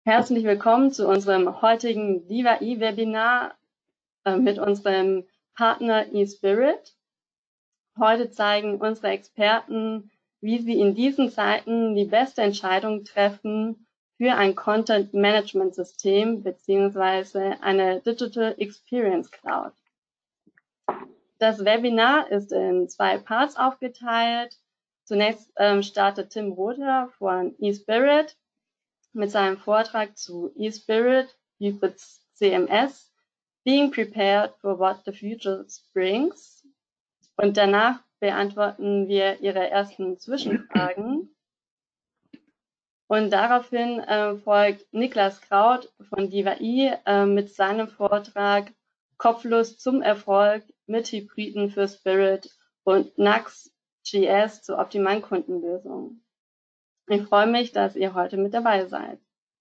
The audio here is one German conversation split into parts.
Herzlich willkommen zu unserem heutigen DIVA-E-Webinar mit unserem Partner eSpirit. Heute zeigen unsere Experten, wie sie in diesen Zeiten die beste Entscheidung treffen für ein Content-Management-System bzw. eine Digital Experience Cloud. Das Webinar ist in 2 Parts aufgeteilt. Zunächst startet Tim Rother von eSpirit mit seinem Vortrag zu eSpirit Hybrid CMS, Being Prepared for What the Future Brings. Und danach beantworten wir Ihre ersten Zwischenfragen. Und daraufhin folgt Niklas Kraut von DIVA-E mit seinem Vortrag Kopflos zum Erfolg mit Hybriden für Spirit und Nuxt.js zur optimalen Kundenlösung. Ich freue mich, dass ihr heute mit dabei seid.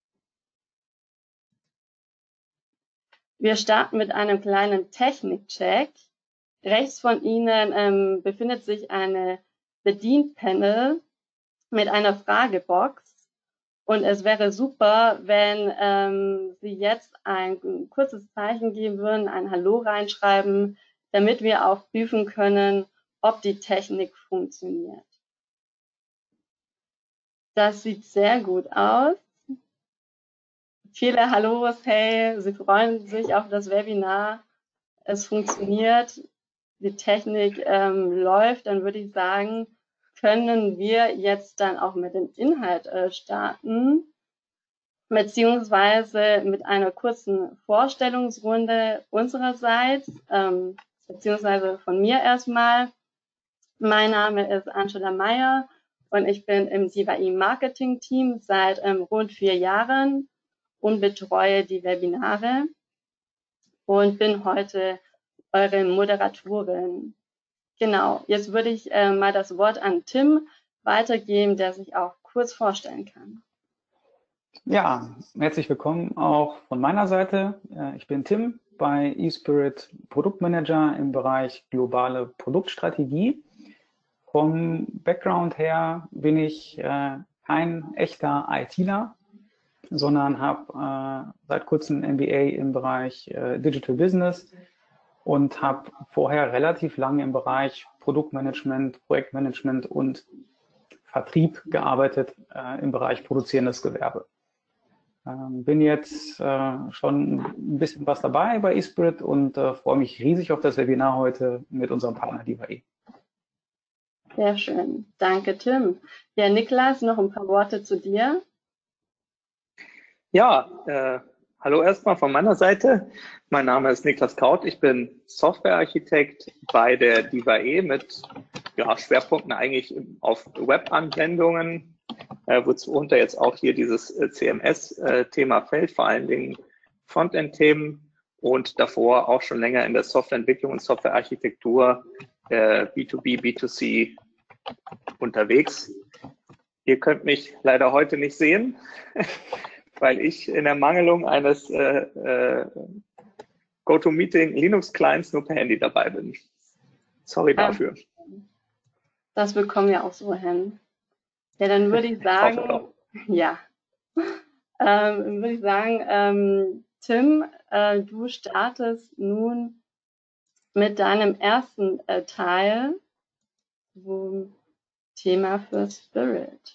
Wir starten mit einem kleinen Technikcheck. Rechts von Ihnen befindet sich eine Bedienpanel mit einer Fragebox. Und es wäre super, wenn Sie jetzt ein kurzes Zeichen geben würden, ein Hallo reinschreiben, damit wir auch prüfen können, ob die Technik funktioniert. Das sieht sehr gut aus. Viele Hallos, hey, Sie freuen sich auf das Webinar. Es funktioniert, die Technik läuft, dann würde ich sagen, können wir jetzt dann auch mit dem Inhalt starten, beziehungsweise mit einer kurzen Vorstellungsrunde unsererseits, beziehungsweise von mir erstmal. Mein Name ist Angela Meyer und ich bin im DIVA-E Marketing Team seit rund 4 Jahren und betreue die Webinare und bin heute eure Moderatorin. Genau, jetzt würde ich mal das Wort an Tim weitergeben, der sich auch kurz vorstellen kann. Ja, herzlich willkommen auch von meiner Seite. Ich bin Tim bei eSpirit Produktmanager im Bereich globale Produktstrategie. Vom Background her bin ich kein echter ITler, sondern habe seit kurzem ein MBA im Bereich Digital Business und habe vorher relativ lange im Bereich Produktmanagement, Projektmanagement und Vertrieb gearbeitet im Bereich produzierendes Gewerbe. Bin jetzt schon ein bisschen was dabei bei eSpirit und freue mich riesig auf das Webinar heute mit unserem Partner DIVA-E. Sehr schön. Danke, Tim. Ja, Niklas, noch ein paar Worte zu dir. Ja, hallo erstmal von meiner Seite. Mein Name ist Niklas Kraut. Ich bin Softwarearchitekt bei der DIVA-E mit Schwerpunkten eigentlich auf Webanwendungen, worunter jetzt auch hier dieses CMS-Thema fällt, vor allen Dingen Frontend-Themen und davor auch schon länger in der Softwareentwicklung und Softwarearchitektur B2B, B2C unterwegs. Ihr könnt mich leider heute nicht sehen, weil ich in Ermangelung eines GoToMeeting Linux-Clients nur per Handy dabei bin. Sorry dafür. Das bekommen wir auch so hin. Ja, dann würde ich sagen, würde ich sagen, Tim, du startest nun mit deinem ersten Teil zum Thema für Spirit.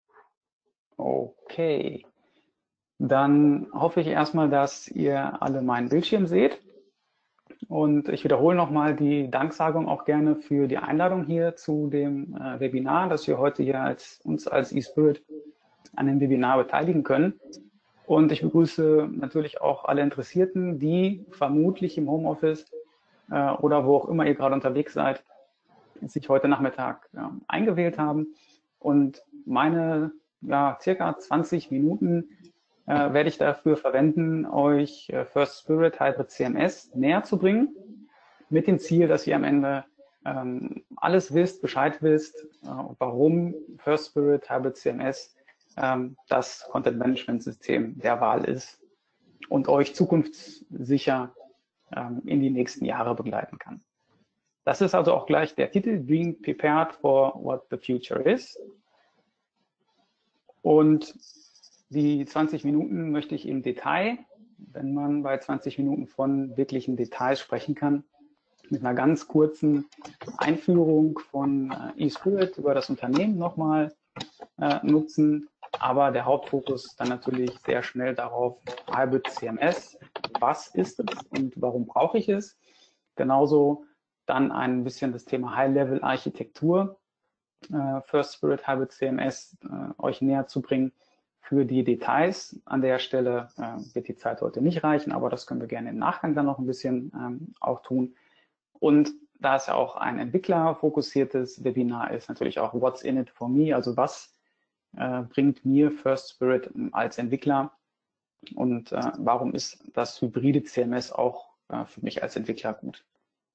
Okay, dann hoffe ich erstmal, dass ihr alle meinen Bildschirm seht. Und ich wiederhole nochmal die Danksagung auch gerne für die Einladung hier zu dem Webinar, dass wir heute hier uns als eSpirit an dem Webinar beteiligen können. Und ich begrüße natürlich auch alle Interessierten, die vermutlich im Homeoffice oder wo auch immer ihr gerade unterwegs seid, sich heute Nachmittag eingewählt haben. Und meine circa 20 Minuten werde ich dafür verwenden, euch First Spirit Hybrid CMS näher zu bringen, mit dem Ziel, dass ihr am Ende alles wisst, Bescheid wisst, warum First Spirit Hybrid CMS das Content Management System der Wahl ist und euch zukunftssicher in die nächsten Jahre begleiten kann. Das ist also auch gleich der Titel, Being Prepared for What the Future Is. Und Die 20 Minuten möchte ich im Detail, wenn man bei 20 Minuten von wirklichen Details sprechen kann, mit einer ganz kurzen Einführung von eSpirit über das Unternehmen nochmal nutzen. Aber der Hauptfokus dann natürlich sehr schnell darauf, Hybrid CMS, was ist es und warum brauche ich es? Genauso dann ein bisschen das Thema High-Level-Architektur, First Spirit Hybrid CMS euch näher zu bringen für die Details. An der Stelle wird die Zeit heute nicht reichen, aber das können wir gerne im Nachgang dann noch ein bisschen auch tun. Und da es ja auch ein entwicklerfokussiertes Webinar ist, natürlich auch What's in it for me, also was bringt mir First Spirit als Entwickler und warum ist das hybride CMS auch für mich als Entwickler gut.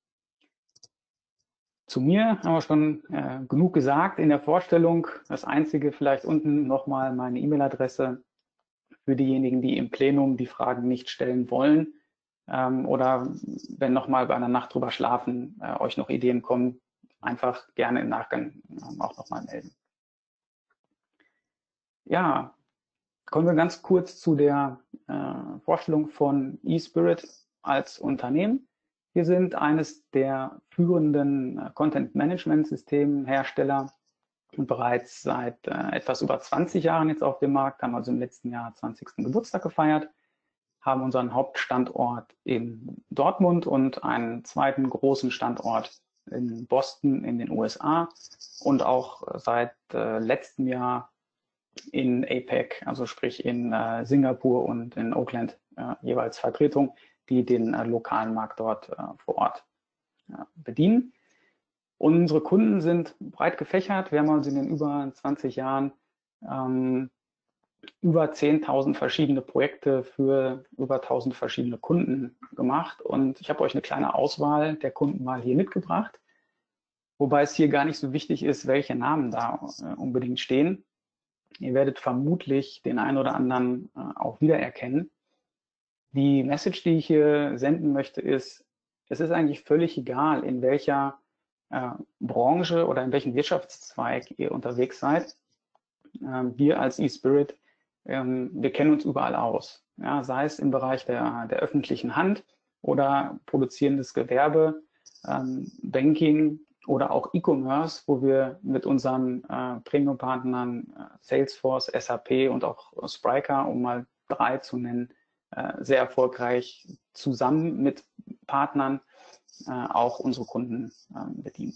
Zu mir haben wir schon genug gesagt in der Vorstellung. Das Einzige vielleicht unten nochmal meine E-Mail-Adresse für diejenigen, die im Plenum die Fragen nicht stellen wollen oder wenn nochmal bei einer Nacht drüber schlafen euch noch Ideen kommen, einfach gerne im Nachgang auch nochmal melden. Ja, kommen wir ganz kurz zu der Vorstellung von eSpirit als Unternehmen. Wir sind eines der führenden Content-Management-Systemhersteller und bereits seit etwas über 20 Jahren jetzt auf dem Markt, haben also im letzten Jahr 20. Geburtstag gefeiert, haben unseren Hauptstandort in Dortmund und einen zweiten großen Standort in Boston in den USA und auch seit letztem Jahr in APEC, also sprich in Singapur und in Oakland jeweils Vertretung, die den lokalen Markt dort vor Ort bedienen. Unsere Kunden sind breit gefächert. Wir haben also in den über 20 Jahren über 10.000 verschiedene Projekte für über 1.000 verschiedene Kunden gemacht. Und ich habe euch eine kleine Auswahl der Kunden mal hier mitgebracht, wobei es hier gar nicht so wichtig ist, welche Namen da unbedingt stehen. Ihr werdet vermutlich den einen oder anderen auch wiedererkennen. Die Message, die ich hier senden möchte, ist, es ist eigentlich völlig egal, in welcher Branche oder in welchem Wirtschaftszweig ihr unterwegs seid. Wir als eSpirit, wir kennen uns überall aus. Ja, sei es im Bereich der öffentlichen Hand oder produzierendes Gewerbe, Banking, oder auch E-Commerce, wo wir mit unseren Premium-Partnern Salesforce, SAP und auch Spryker, um mal 3 zu nennen, sehr erfolgreich zusammen mit Partnern auch unsere Kunden bedienen.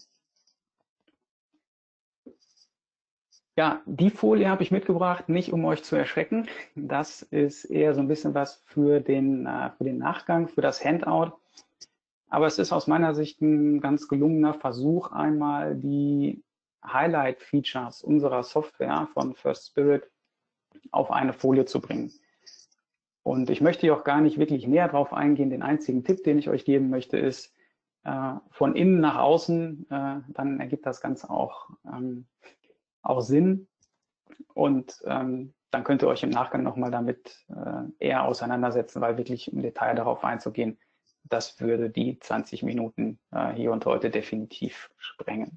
Ja, die Folie habe ich mitgebracht, nicht um euch zu erschrecken. Das ist eher so ein bisschen was für den Nachgang, für das Handout. Aber es ist aus meiner Sicht ein ganz gelungener Versuch, einmal die Highlight-Features unserer Software von First Spirit auf eine Folie zu bringen. Und ich möchte hier auch gar nicht wirklich näher drauf eingehen. Den einzigen Tipp, den ich euch geben möchte, ist von innen nach außen, dann ergibt das Ganze auch Sinn. Und dann könnt ihr euch im Nachgang nochmal damit eher auseinandersetzen, weil wirklich im Detail darauf einzugehen, das würde die 20 Minuten hier und heute definitiv sprengen.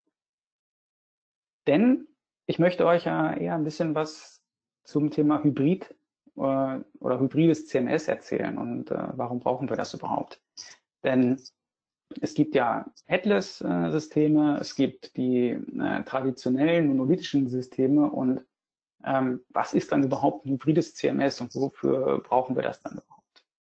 Denn ich möchte euch ja eher ein bisschen was zum Thema Hybrid oder hybrides CMS erzählen und warum brauchen wir das überhaupt? Denn es gibt ja Headless-Systeme, es gibt die traditionellen monolithischen Systeme und was ist dann überhaupt ein hybrides CMS und wofür brauchen wir das dann überhaupt?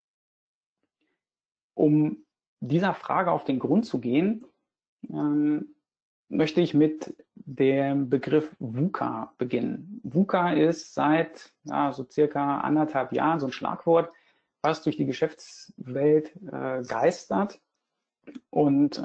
Um dieser Frage auf den Grund zu gehen, möchte ich mit dem Begriff VUCA beginnen. VUCA ist seit so circa 1,5 Jahren so ein Schlagwort, was durch die Geschäftswelt geistert und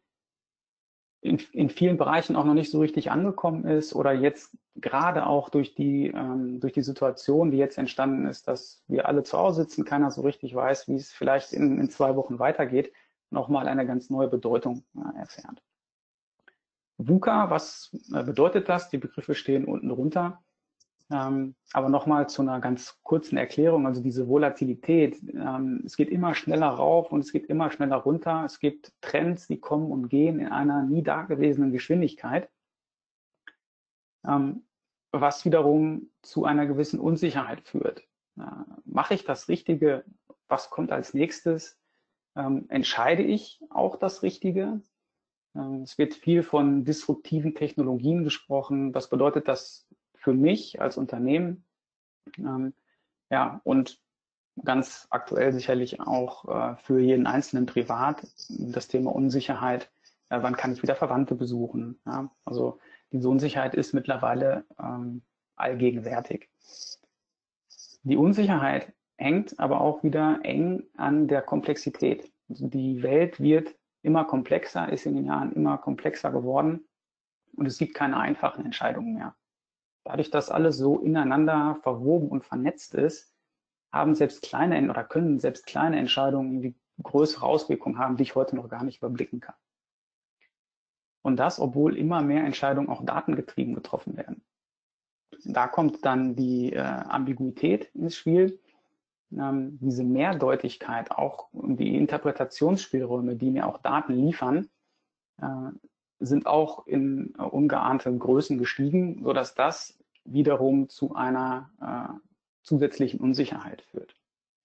in vielen Bereichen auch noch nicht so richtig angekommen ist oder jetzt gerade auch durch die Situation, die jetzt entstanden ist, dass wir alle zu Hause sitzen, keiner so richtig weiß, wie es vielleicht in 2 Wochen weitergeht, nochmal eine ganz neue Bedeutung erfährt. VUCA, was bedeutet das? Die Begriffe stehen unten drunter. Aber nochmal zu einer ganz kurzen Erklärung, also diese Volatilität, es geht immer schneller rauf und es geht immer schneller runter. Es gibt Trends, die kommen und gehen in einer nie dagewesenen Geschwindigkeit. was wiederum zu einer gewissen Unsicherheit führt. Mache ich das Richtige? Was kommt als nächstes? Entscheide ich auch das Richtige? Es wird viel von disruptiven Technologien gesprochen. Was bedeutet das für mich als Unternehmen? Ja, und ganz aktuell sicherlich auch für jeden Einzelnen privat das Thema Unsicherheit. Wann kann ich wieder Verwandte besuchen? Ja, also diese Unsicherheit ist mittlerweile allgegenwärtig. Die Unsicherheit hängt aber auch wieder eng an der Komplexität. Also die Welt wird immer komplexer, ist in den Jahren immer komplexer geworden und es gibt keine einfachen Entscheidungen mehr. Dadurch, dass alles so ineinander verwoben und vernetzt ist, haben selbst kleine oder können selbst kleine Entscheidungen die größere Auswirkungen haben, die ich heute noch gar nicht überblicken kann. Und das, obwohl immer mehr Entscheidungen auch datengetrieben getroffen werden. Da kommt dann die Ambiguität ins Spiel, diese Mehrdeutigkeit, auch die Interpretationsspielräume, die mir auch Daten liefern, sind auch in ungeahnte Größen gestiegen, sodass das wiederum zu einer zusätzlichen Unsicherheit führt.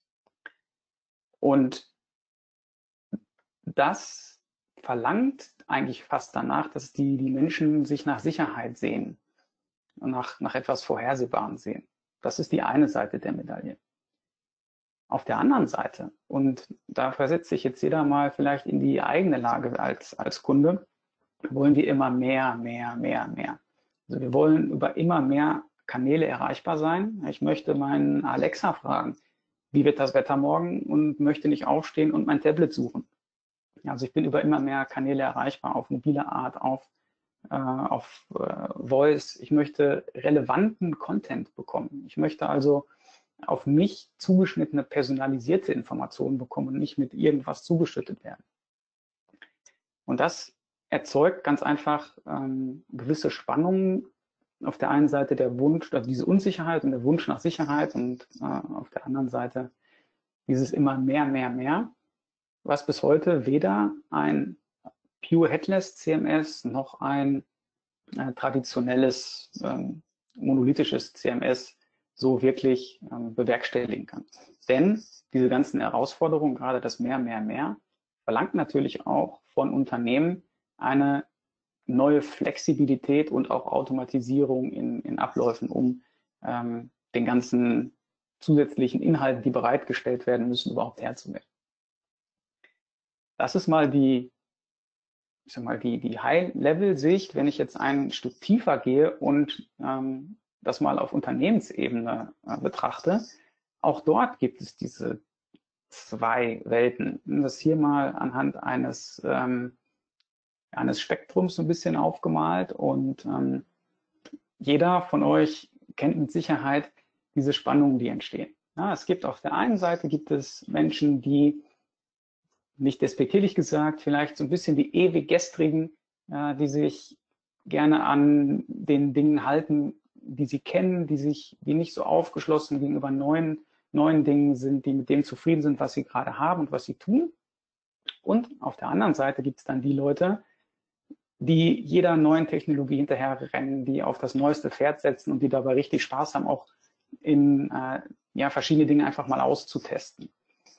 Und das verlangt eigentlich fast danach, dass die Menschen sich nach Sicherheit sehen, nach etwas Vorhersehbarem sehen. Das ist die eine Seite der Medaille. Auf der anderen Seite, und da versetzt sich jetzt jeder mal vielleicht in die eigene Lage als Kunde, wollen wir immer mehr. Also wir wollen über immer mehr Kanäle erreichbar sein. Ich möchte meinen Alexa fragen, wie wird das Wetter morgen, und möchte nicht aufstehen und mein Tablet suchen. Also ich bin über immer mehr Kanäle erreichbar, auf mobile Art, auf Voice. Ich möchte relevanten Content bekommen. Ich möchte also auf mich zugeschnittene, personalisierte Informationen bekommen und nicht mit irgendwas zugeschüttet werden. Und das erzeugt ganz einfach gewisse Spannungen. Auf der einen Seite der Wunsch, also diese Unsicherheit und der Wunsch nach Sicherheit, und auf der anderen Seite dieses immer mehr, was bis heute weder ein Pure Headless CMS noch ein traditionelles monolithisches CMS so wirklich bewerkstelligen kann. Denn diese ganzen Herausforderungen, gerade das mehr, verlangt natürlich auch von Unternehmen eine neue Flexibilität und auch Automatisierung in Abläufen, um den ganzen zusätzlichen Inhalten, die bereitgestellt werden müssen, überhaupt Herr zu werden. Das ist mal die High-Level-Sicht. Wenn ich jetzt ein Stück tiefer gehe und das mal auf Unternehmensebene betrachte, auch dort gibt es diese zwei Welten. Das hier mal anhand eines Spektrums so ein bisschen aufgemalt, und jeder von euch kennt mit Sicherheit diese Spannungen, die entstehen. Ja, es gibt auf der einen Seite Menschen, die, nicht despektierlich gesagt, vielleicht so ein bisschen die ewig Gestrigen, die sich gerne an den Dingen halten, die sie kennen, die nicht so aufgeschlossen gegenüber neuen Dingen sind, die mit dem zufrieden sind, was sie gerade haben und was sie tun. Und auf der anderen Seite gibt es dann die Leute, die jeder neuen Technologie hinterherrennen, die auf das neueste Pferd setzen und die dabei richtig Spaß haben, auch in verschiedene Dinge einfach mal auszutesten.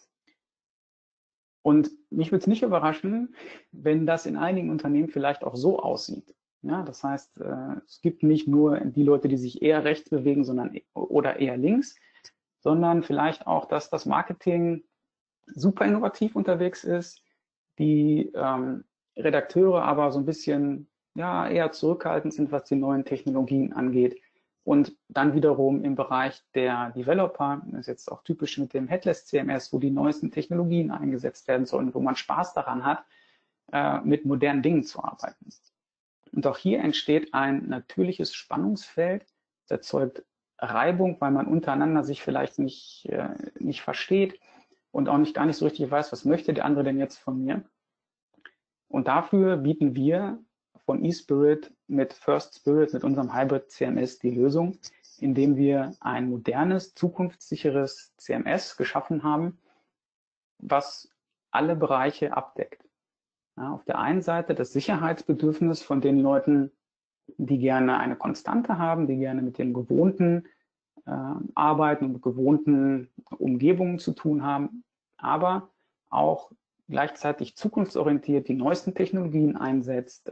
Und mich würde es nicht überraschen, wenn das in einigen Unternehmen vielleicht auch so aussieht. Ja, das heißt, es gibt nicht nur die Leute, die sich eher rechts bewegen, oder eher links, sondern vielleicht auch, dass das Marketing super innovativ unterwegs ist, die Redakteure aber so ein bisschen eher zurückhaltend sind, was die neuen Technologien angeht. Und dann wiederum im Bereich der Developer, das ist jetzt auch typisch mit dem Headless CMS, wo die neuesten Technologien eingesetzt werden sollen, wo man Spaß daran hat, mit modernen Dingen zu arbeiten. Und auch hier entsteht ein natürliches Spannungsfeld, das erzeugt Reibung, weil man untereinander sich vielleicht nicht versteht und auch gar nicht so richtig weiß, was möchte der andere denn jetzt von mir. Und dafür bieten wir von eSpirit mit First Spirit, mit unserem Hybrid CMS, die Lösung, indem wir ein modernes, zukunftssicheres CMS geschaffen haben, was alle Bereiche abdeckt. Ja, auf der einen Seite das Sicherheitsbedürfnis von den Leuten, die gerne eine Konstante haben, die gerne mit dem gewohnten Arbeiten und mit gewohnten Umgebungen zu tun haben, aber auch gleichzeitig zukunftsorientiert die neuesten Technologien einsetzt,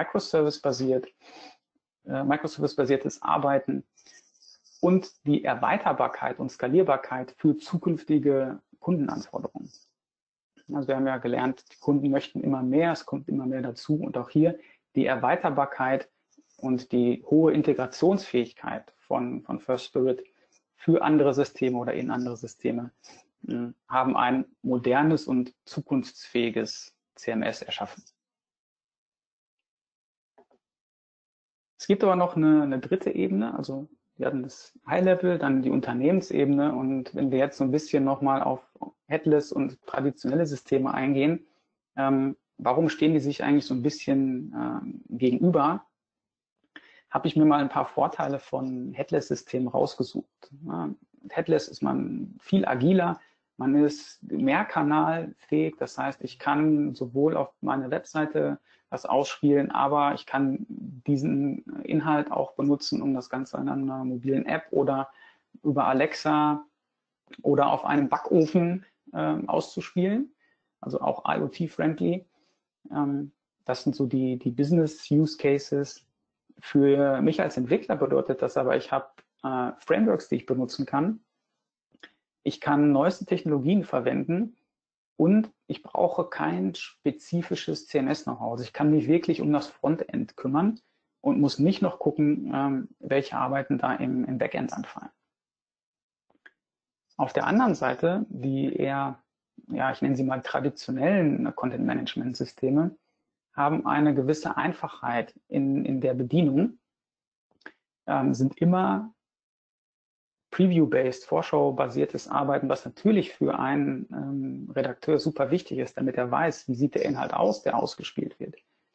Microservice-basiertes Arbeiten und die Erweiterbarkeit und Skalierbarkeit für zukünftige Kundenanforderungen. Also wir haben ja gelernt, die Kunden möchten immer mehr, es kommt immer mehr dazu und auch hier die Erweiterbarkeit und die hohe Integrationsfähigkeit von First Spirit für andere Systeme oder in andere Systeme haben ein modernes und zukunftsfähiges CMS erschaffen. Es gibt aber noch eine dritte Ebene, also wir hatten das High-Level, dann die Unternehmensebene und wenn wir jetzt so ein bisschen nochmal auf Headless und traditionelle Systeme eingehen, warum stehen die sich eigentlich so ein bisschen gegenüber? Habe ich mir mal ein paar Vorteile von Headless-Systemen rausgesucht. Headless ist man viel agiler, man ist mehrkanalfähig, das heißt, ich kann sowohl auf meine Webseite was ausspielen, aber ich kann diesen Inhalt auch benutzen, um das Ganze in einer mobilen App oder über Alexa oder auf einem Backofen auszuspielen, also auch IoT-friendly. Das sind so die Business-Use-Cases. Für mich als Entwickler bedeutet das aber, ich habe Frameworks, die ich benutzen kann. Ich kann neueste Technologien verwenden und ich brauche kein spezifisches CMS-Know-how. Also ich kann mich wirklich um das Frontend kümmern und muss nicht noch gucken, welche Arbeiten da im Backend anfallen. Auf der anderen Seite, die eher, ja, ich nenne sie mal traditionellen Content-Management-Systeme, haben eine gewisse Einfachheit in der Bedienung, sind immer Preview-based, Vorschau-basiertes Arbeiten, was natürlich für einen Redakteur super wichtig ist, damit er weiß, wie sieht der Inhalt aus, der ausgespielt wird.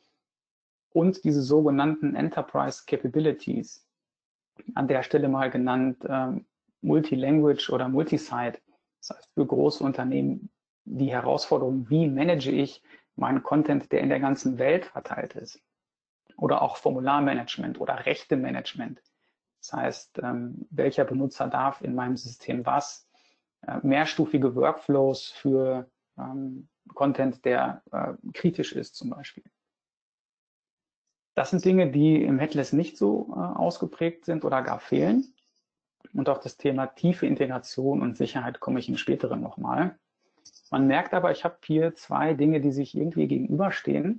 Und diese sogenannten Enterprise Capabilities, an der Stelle mal genannt Multilanguage oder Multisite, das heißt für große Unternehmen die Herausforderung, wie manage ich meinen Content, der in der ganzen Welt verteilt ist. Oder auch Formularmanagement oder Rechtemanagement. Das heißt, welcher Benutzer darf in meinem System was, mehrstufige Workflows für Content, der kritisch ist zum Beispiel. Das sind Dinge, die im Headless nicht so ausgeprägt sind oder gar fehlen. Und auf das Thema tiefe Integration und Sicherheit komme ich im späteren nochmal. Man merkt aber, ich habe hier zwei Dinge, die sich irgendwie gegenüberstehen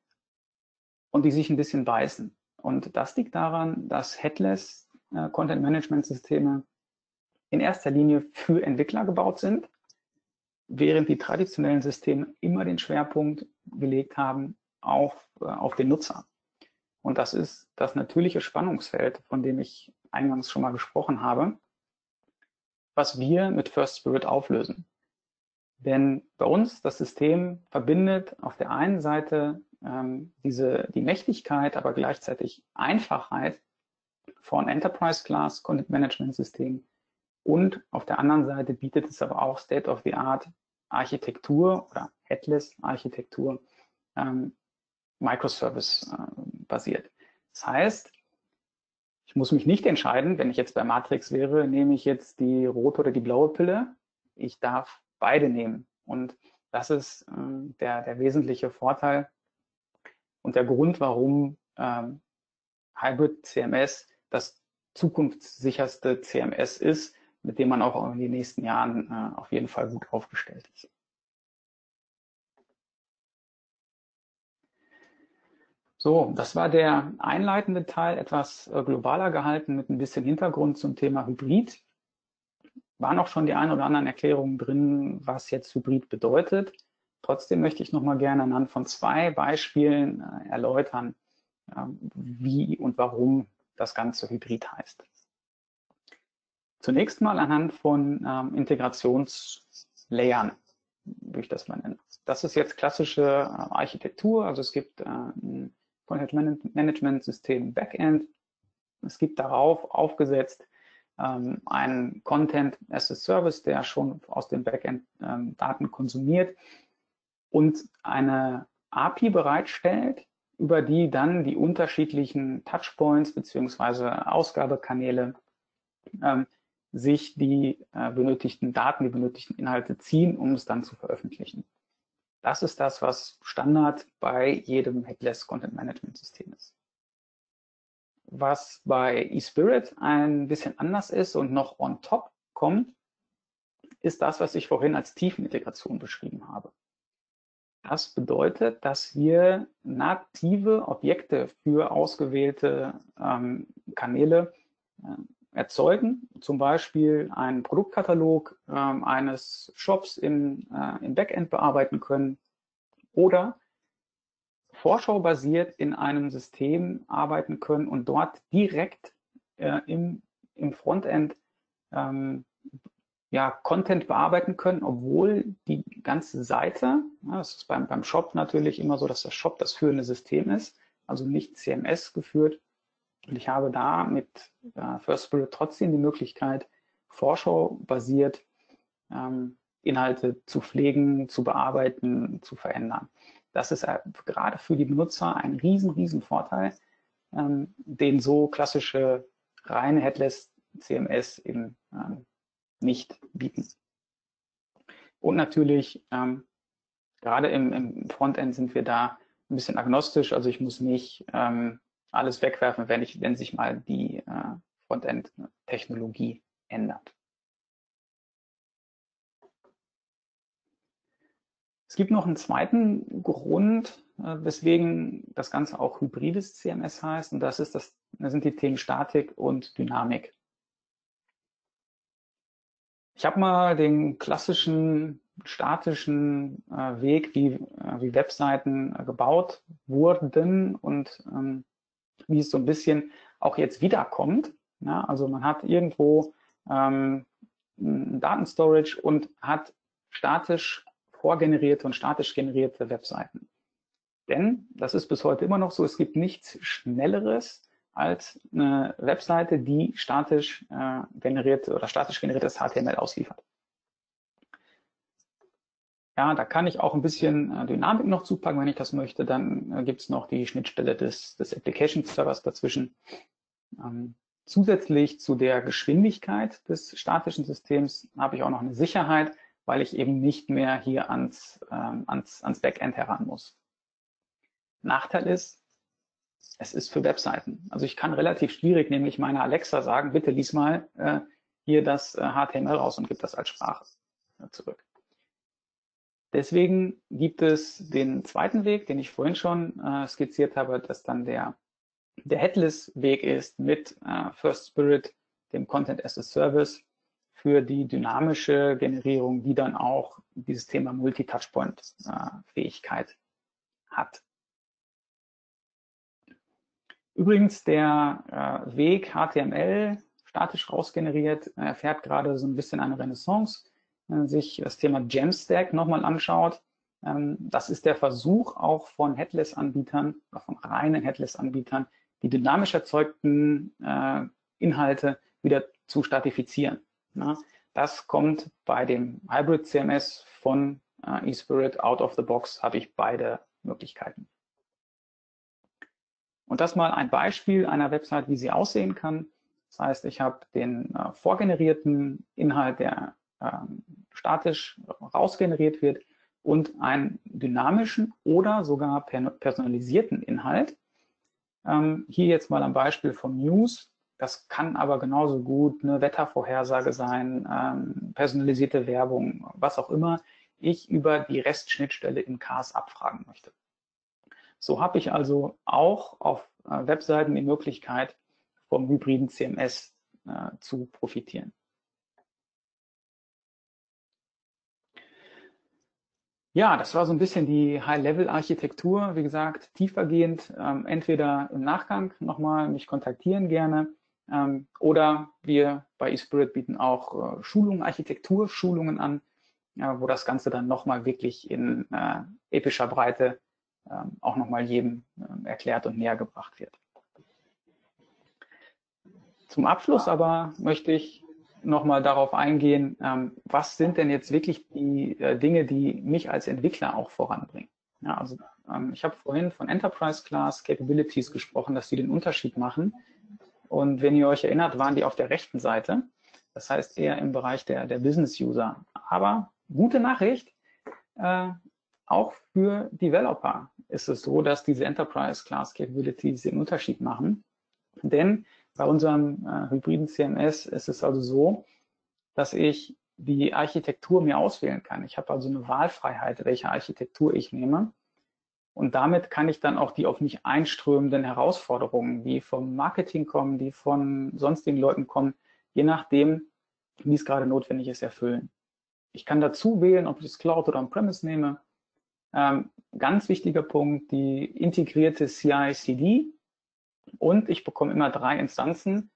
und die sich ein bisschen beißen. Und das liegt daran, dass Headless Content-Management-Systeme in erster Linie für Entwickler gebaut sind, während die traditionellen Systeme immer den Schwerpunkt gelegt haben auf den Nutzer. Und das ist das natürliche Spannungsfeld, von dem ich eingangs schon mal gesprochen habe, was wir mit First Spirit auflösen. Denn bei uns, das System verbindet auf der einen Seite die Mächtigkeit, aber gleichzeitig Einfachheit von Enterprise-Class Content Management Systemen und auf der anderen Seite bietet es aber auch State-of-the-Art Architektur oder Headless Architektur, Microservice basiert. Das heißt, ich muss mich nicht entscheiden, wenn ich jetzt bei Matrix wäre, nehme ich jetzt die rote oder die blaue Pille. Ich darf beide nehmen. Und das ist der wesentliche Vorteil und der Grund, warum Hybrid CMS das zukunftssicherste CMS ist, mit dem man auch in den nächsten Jahren auf jeden Fall gut aufgestellt ist. So, das war der einleitende Teil, etwas globaler gehalten mit ein bisschen Hintergrund zum Thema Hybrid. Waren auch schon die ein oder anderen Erklärungen drin, was jetzt Hybrid bedeutet. Trotzdem möchte ich noch mal gerne anhand von zwei Beispielen erläutern, wie und warum das Ganze Hybrid heißt. Zunächst mal anhand von Integrationslayern, würde ich das mal nennen. Das ist jetzt klassische Architektur, also es gibt ein Content-Management-System Backend. Es gibt darauf aufgesetzt einen Content as a Service, der schon aus dem Backend Daten konsumiert und eine API bereitstellt, über die dann die unterschiedlichen Touchpoints beziehungsweise Ausgabekanäle sich die benötigten Daten, die benötigten Inhalte ziehen, um es dann zu veröffentlichen. Das ist das, was Standard bei jedem Headless Content Management System ist. Was bei eSpirit ein bisschen anders ist und noch on top kommt, ist das, was ich vorhin als Tiefenintegration beschrieben habe. Das bedeutet, dass wir native Objekte für ausgewählte Kanäle erzeugen, zum Beispiel einen Produktkatalog eines Shops im Backend bearbeiten können oder vorschaubasiert in einem System arbeiten können und dort direkt im Frontend Content bearbeiten können, obwohl die ganze Seite, das ist beim Shop natürlich immer so, dass der Shop das führende System ist, also nicht CMS geführt. Und ich habe da mit FirstSpirit trotzdem die Möglichkeit, vorschaubasiert Inhalte zu pflegen, zu bearbeiten, zu verändern. Das ist gerade für die Benutzer ein riesen Vorteil, den so klassische reine Headless CMS eben nicht bieten. Und natürlich, gerade im Frontend sind wir da ein bisschen agnostisch, also ich muss nicht alles wegwerfen, wenn sich mal die Frontend-Technologie ändert. Es gibt noch einen zweiten Grund, weswegen das Ganze auch hybrides CMS heißt, und das sind die Themen Statik und Dynamik. Ich habe mal den klassischen statischen Weg, wie Webseiten gebaut wurden und wie es so ein bisschen auch jetzt wiederkommt. Ja, also man hat irgendwo Datenstorage und hat statisch vorgenerierte und statisch generierte Webseiten. Denn, das ist bis heute immer noch so, es gibt nichts Schnelleres als eine Webseite, die statisch generiertes HTML ausliefert. Ja, da kann ich auch ein bisschen Dynamik noch zupacken, wenn ich das möchte. Dann gibt es noch die Schnittstelle des Application Servers dazwischen. Zusätzlich zu der Geschwindigkeit des statischen Systems habe ich auch noch eine Sicherheit, weil ich eben nicht mehr hier ans Backend heran muss. Nachteil ist, es ist für Webseiten. Also ich kann relativ schwierig nämlich meiner Alexa sagen, bitte lies mal hier das HTML raus und gib das als Sprache zurück. Deswegen gibt es den zweiten Weg, den ich vorhin schon skizziert habe, dass dann der Headless-Weg ist mit FirstSpirit, dem Content as a Service, für die dynamische Generierung, die dann auch dieses Thema Multi-Touchpoint-Fähigkeit hat. Übrigens, der Weg HTML statisch rausgeneriert erfährt gerade so ein bisschen eine Renaissance. Wenn man sich das Thema Jamstack nochmal anschaut, das ist der Versuch auch von Headless-Anbietern oder von reinen Headless-Anbietern, die dynamisch erzeugten Inhalte wieder zu statifizieren. Ja, das kommt bei dem Hybrid CMS von eSpirit out of the box, habe ich beide Möglichkeiten. Und das mal ein Beispiel einer Website, wie sie aussehen kann. Das heißt, ich habe den vorgenerierten Inhalt, der statisch rausgeneriert wird, und einen dynamischen oder sogar personalisierten Inhalt. Hier jetzt mal ein Beispiel von News. Das kann aber genauso gut eine Wettervorhersage sein, personalisierte Werbung, was auch immer ich über die REST-Schnittstelle im CAS abfragen möchte. So habe ich also auch auf Webseiten die Möglichkeit, vom hybriden CMS zu profitieren. Ja, das war so ein bisschen die High-Level-Architektur. Wie gesagt, tiefergehend, entweder im Nachgang nochmal mich kontaktieren gerne, oder wir bei eSpirit bieten auch Schulungen, Architekturschulungen an, wo das Ganze dann nochmal wirklich in epischer Breite auch nochmal jedem erklärt und näher gebracht wird. Zum Abschluss aber möchte ich nochmal darauf eingehen, was sind denn jetzt wirklich die Dinge, die mich als Entwickler auch voranbringen. Ja, also Ich habe vorhin von Enterprise Class Capabilities gesprochen, dass die den Unterschied machen. Und wenn ihr euch erinnert, waren die auf der rechten Seite. Das heißt eher im Bereich der Business User. Aber gute Nachricht, auch für Developer ist es so, dass diese Enterprise Class Capabilities den Unterschied machen. Denn bei unserem hybriden CMS ist es also so, dass ich die Architektur mir auswählen kann. Ich habe also eine Wahlfreiheit, welche Architektur ich nehme. Und damit kann ich dann auch die auf mich einströmenden Herausforderungen, die vom Marketing kommen, die von sonstigen Leuten kommen, je nachdem, wie es gerade notwendig ist, erfüllen. Ich kann dazu wählen, ob ich es Cloud oder On-Premise nehme. Ganz wichtiger Punkt, die integrierte CI/CD. Und ich bekomme immer 3 Instanzen,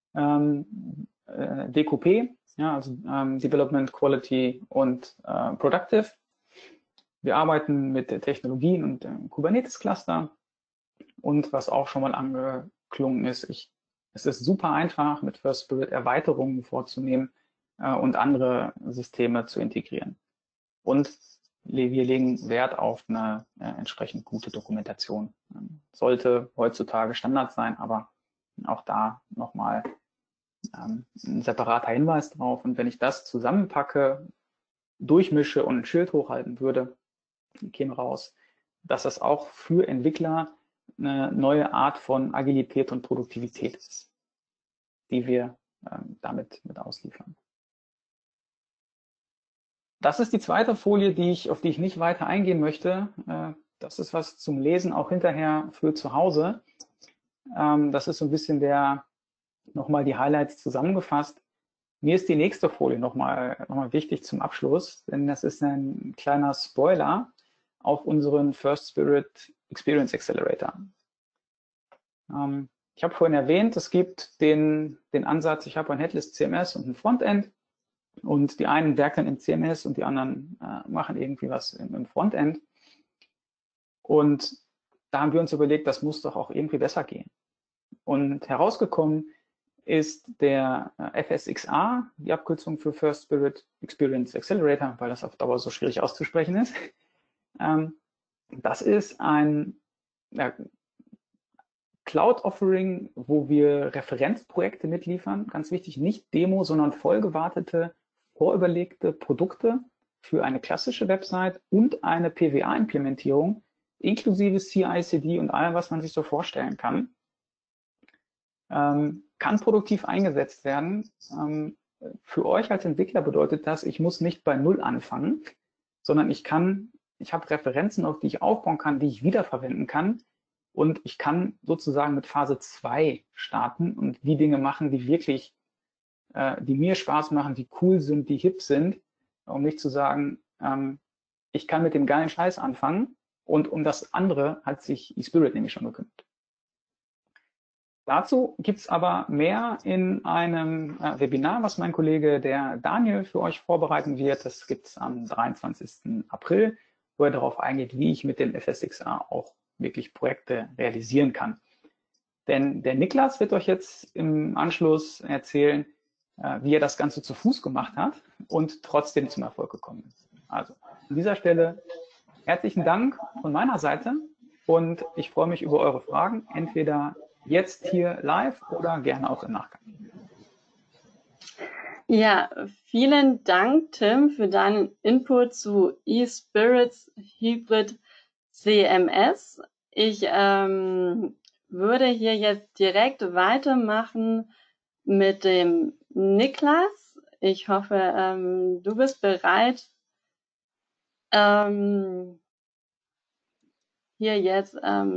DQP, ja, also Development, Quality und Productive. Wir arbeiten mit Technologien und Kubernetes-Cluster. Und was auch schon mal angeklungen ist, es ist super einfach, mit First Spirit Erweiterungen vorzunehmen und andere Systeme zu integrieren. Und wir legen Wert auf eine entsprechend gute Dokumentation. Sollte heutzutage Standard sein, aber auch da nochmal ein separater Hinweis drauf. Und wenn ich das zusammenpacke, durchmische und ein Schild hochhalten würde, käme raus, dass das auch für Entwickler eine neue Art von Agilität und Produktivität ist, die wir damit mit ausliefern. Das ist die zweite Folie, auf die ich nicht weiter eingehen möchte. Das ist was zum Lesen auch hinterher für zu Hause. Das ist so ein bisschen nochmal die Highlights zusammengefasst. Mir ist die nächste Folie nochmal wichtig zum Abschluss, denn das ist ein kleiner Spoiler auf unseren First Spirit Experience Accelerator. Ich habe vorhin erwähnt, es gibt den Ansatz, ich habe ein Headless CMS und ein Frontend. Und die einen werkeln im CMS und die anderen machen irgendwie was im Frontend. Und da haben wir uns überlegt, das muss doch auch irgendwie besser gehen. Und herausgekommen ist der FSXA, die Abkürzung für First Spirit Experience Accelerator, weil das auf Dauer so schwierig auszusprechen ist. Das ist ein Cloud-Offering, wo wir Referenzprojekte mitliefern. Ganz wichtig, nicht Demo, sondern vollgewartete, vorüberlegte Produkte für eine klassische Website und eine PWA-Implementierung, inklusive CI/CD und allem, was man sich so vorstellen kann. Kann produktiv eingesetzt werden. Für euch als Entwickler bedeutet das, ich muss nicht bei Null anfangen, sondern ich habe Referenzen, auf die ich aufbauen kann, die ich wiederverwenden kann. Und ich kann sozusagen mit Phase 2 starten und die Dinge machen, die wirklich, die mir Spaß machen, die cool sind, die hip sind, um nicht zu sagen, ich kann mit dem geilen Scheiß anfangen und um das andere hat sich eSpirit nämlich schon gekümmert. Dazu gibt es aber mehr in einem Webinar, was mein Kollege, der Daniel, für euch vorbereiten wird. Das gibt es am 23. April, wo er darauf eingeht, wie ich mit dem FSXA auch wirklich Projekte realisieren kann. Denn der Niklas wird euch jetzt im Anschluss erzählen, wie er das Ganze zu Fuß gemacht hat und trotzdem zum Erfolg gekommen ist. Also an dieser Stelle herzlichen Dank von meiner Seite und ich freue mich über eure Fragen, entweder jetzt hier live oder gerne auch im Nachgang. Ja, vielen Dank, Tim, für deinen Input zu eSpirits Hybrid CMS. Ich würde hier jetzt direkt weitermachen mit dem Niklas. Ich hoffe, du bist bereit, hier jetzt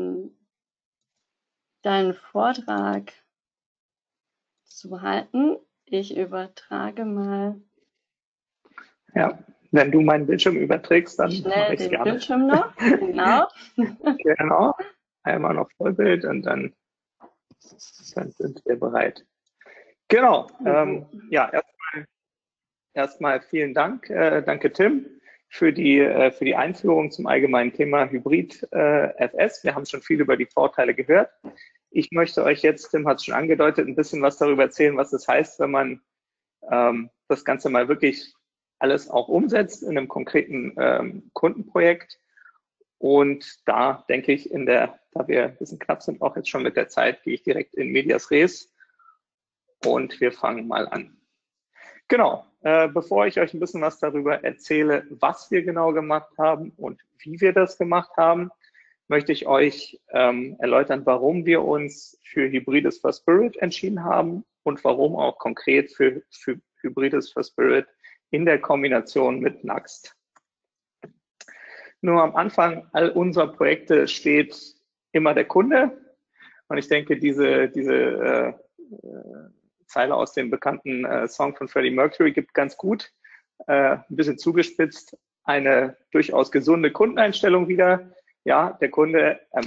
deinen Vortrag zu halten. Ich übertrage mal. Ja, wenn du meinen Bildschirm überträgst, dann schnell den gerne. Bildschirm noch. Genau. Genau. Einmal noch Vollbild und dann sind wir bereit. Genau. Ja, erstmal vielen Dank. Danke, Tim, für die Einführung zum allgemeinen Thema Hybrid FS. Wir haben schon viel über die Vorteile gehört. Ich möchte euch jetzt, Tim hat es schon angedeutet, ein bisschen was darüber erzählen, was es heißt, wenn man das Ganze mal wirklich alles auch umsetzt in einem konkreten Kundenprojekt. Und da denke ich, da wir ein bisschen knapp sind, auch jetzt schon mit der Zeit, gehe ich direkt in Medias Res und wir fangen mal an. Genau, bevor ich euch ein bisschen was darüber erzähle, was wir genau gemacht haben und wie wir das gemacht haben, möchte ich euch erläutern, warum wir uns für Hybrides for Spirit entschieden haben und warum auch konkret für Hybrides for Spirit in der Kombination mit Nuxt. Nur am Anfang all unserer Projekte steht immer der Kunde. Und ich denke, diese Zeile aus dem bekannten Song von Freddie Mercury gibt ganz gut, ein bisschen zugespitzt, eine durchaus gesunde Kundeneinstellung wieder. Ja, der Kunde, er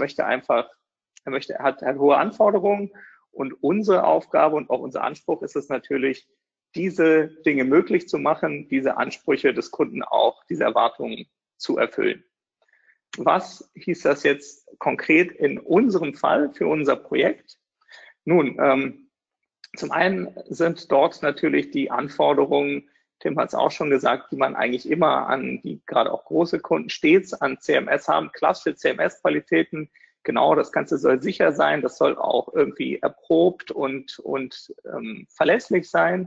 hat hohe Anforderungen und unsere Aufgabe und auch unser Anspruch ist es natürlich, diese Dinge möglich zu machen, diese Ansprüche des Kunden auch, diese Erwartungen zu erfüllen. Was hieß das jetzt konkret in unserem Fall für unser Projekt? Nun, zum einen sind dort natürlich die Anforderungen, Tim hat es auch schon gesagt, die man eigentlich immer an die gerade auch große Kunden stets an CMS haben, klassische CMS-Qualitäten. Genau, das Ganze soll sicher sein, das soll auch irgendwie erprobt und verlässlich sein.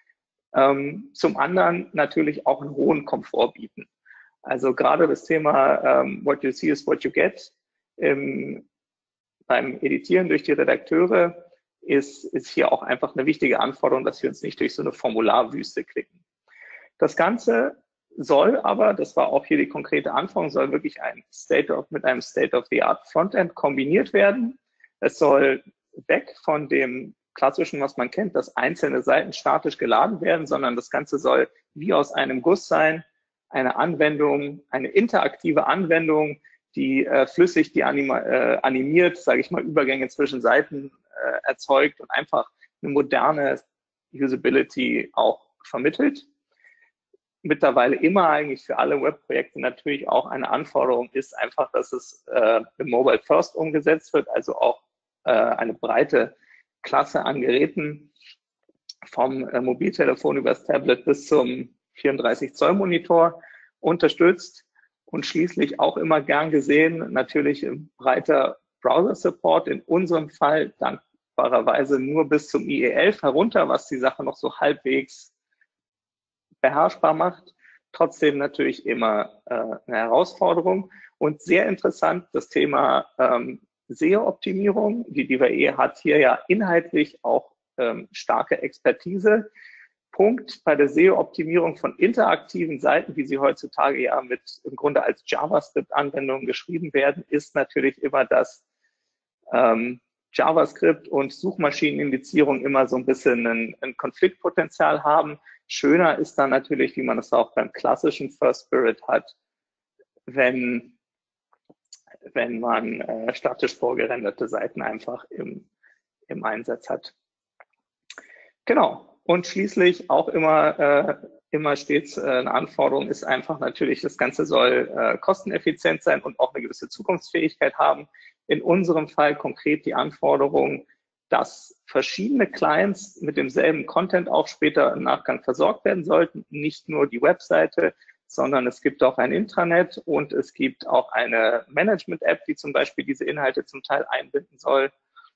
Zum anderen natürlich auch einen hohen Komfort bieten. Also gerade das Thema What you see is what you get beim Editieren durch die Redakteure ist hier auch einfach eine wichtige Anforderung, dass wir uns nicht durch so eine Formularwüste klicken. Das Ganze soll aber, das war auch hier die konkrete Anforderung, soll wirklich mit einem State-of-the-Art Frontend kombiniert werden. Es soll weg von dem klassischen, was man kennt, dass einzelne Seiten statisch geladen werden, sondern das Ganze soll wie aus einem Guss sein, eine Anwendung, eine interaktive Anwendung, die flüssig animiert, sage ich mal, Übergänge zwischen Seiten erzeugt und einfach eine moderne Usability auch vermittelt. Mittlerweile immer eigentlich für alle Webprojekte natürlich auch eine Anforderung ist einfach, dass es im Mobile First umgesetzt wird, also auch eine breite Klasse an Geräten vom Mobiltelefon über das Tablet bis zum 34-Zoll-Monitor unterstützt und schließlich auch immer gern gesehen, natürlich breiter Browser-Support, in unserem Fall dankbarerweise nur bis zum IE11 herunter, was die Sache noch so halbwegs beherrschbar macht. Trotzdem natürlich immer eine Herausforderung und sehr interessant das Thema SEO-Optimierung. Die DIVAE hat hier ja inhaltlich auch starke Expertise. Punkt bei der SEO-Optimierung von interaktiven Seiten, wie sie heutzutage ja im Grunde als JavaScript-Anwendungen geschrieben werden, ist natürlich immer, dass JavaScript und Suchmaschinenindizierung immer so ein bisschen ein Konfliktpotenzial haben. Schöner ist dann natürlich, wie man es auch beim klassischen First Spirit hat, wenn man statisch vorgerenderte Seiten einfach im Einsatz hat. Genau. Und schließlich auch immer stets eine Anforderung ist einfach natürlich, das Ganze soll kosteneffizient sein und auch eine gewisse Zukunftsfähigkeit haben. In unserem Fall konkret die Anforderung, dass verschiedene Clients mit demselben Content auch später im Nachgang versorgt werden sollten. Nicht nur die Webseite, sondern es gibt auch ein Intranet und es gibt auch eine Management-App, die zum Beispiel diese Inhalte zum Teil einbinden soll.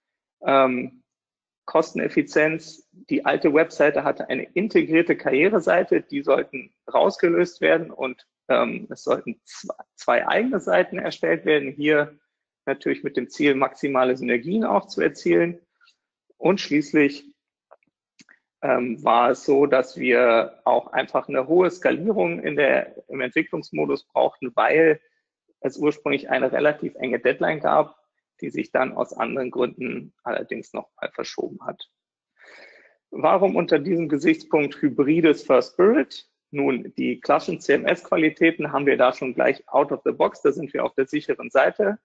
Kosteneffizienz. Die alte Webseite hatte eine integrierte Karriereseite, die sollten rausgelöst werden und es sollten zwei eigene Seiten erstellt werden. Hier natürlich mit dem Ziel, maximale Synergien auch zu erzielen. Und schließlich war es so, dass wir auch einfach eine hohe Skalierung im Entwicklungsmodus brauchten, weil es ursprünglich eine relativ enge Deadline gab, die sich dann aus anderen Gründen allerdings nochmal verschoben hat. Warum unter diesem Gesichtspunkt Hybrides First Spirit? Nun, die klassischen CMS-Qualitäten haben wir da schon gleich out of the box, da sind wir auf der sicheren Seite.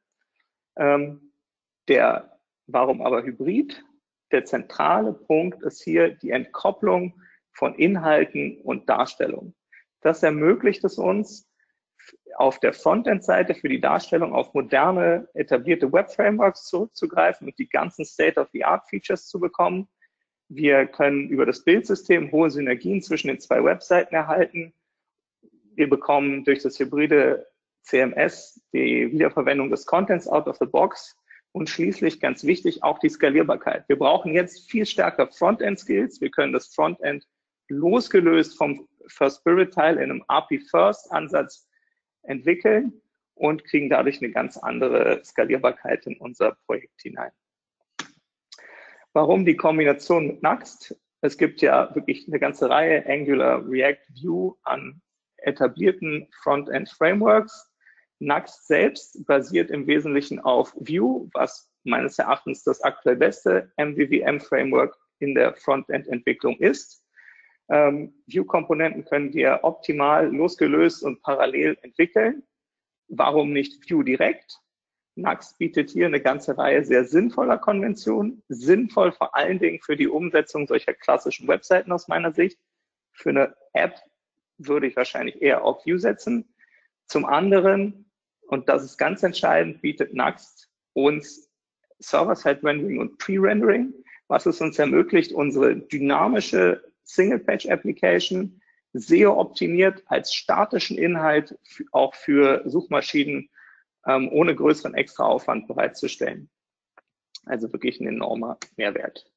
Warum aber Hybrid? Der zentrale Punkt ist hier die Entkopplung von Inhalten und Darstellung. Das ermöglicht es uns, auf der Frontend-Seite für die Darstellung auf moderne, etablierte Web-Frameworks zurückzugreifen und die ganzen State-of-the-Art-Features zu bekommen. Wir können über das Bildsystem hohe Synergien zwischen den zwei Webseiten erhalten. Wir bekommen durch das hybride CMS, die Wiederverwendung des Contents out of the box und schließlich, ganz wichtig, auch die Skalierbarkeit. Wir brauchen jetzt viel stärker Frontend-Skills. Wir können das Frontend losgelöst vom First-Spirit-Teil in einem API-First-Ansatz entwickeln und kriegen dadurch eine ganz andere Skalierbarkeit in unser Projekt hinein. Warum die Kombination mit Nuxt? Es gibt ja wirklich eine ganze Reihe Angular, React, Vue an etablierten Frontend-Frameworks. Nuxt selbst basiert im Wesentlichen auf Vue, was meines Erachtens das aktuell beste MVVM-Framework in der Frontend-Entwicklung ist. Vue-Komponenten können wir optimal losgelöst und parallel entwickeln. Warum nicht Vue direkt? Nuxt bietet hier eine ganze Reihe sehr sinnvoller Konventionen, sinnvoll vor allen Dingen für die Umsetzung solcher klassischen Webseiten aus meiner Sicht. Für eine App würde ich wahrscheinlich eher auf Vue setzen. Zum anderen, und das ist ganz entscheidend, bietet Nuxt uns Server-Side-Rendering und Pre-Rendering, was es uns ermöglicht, unsere dynamische Single-Page-Application SEO-optimiert als statischen Inhalt auch für Suchmaschinen ohne größeren Extraaufwand bereitzustellen. Also wirklich ein enormer Mehrwert.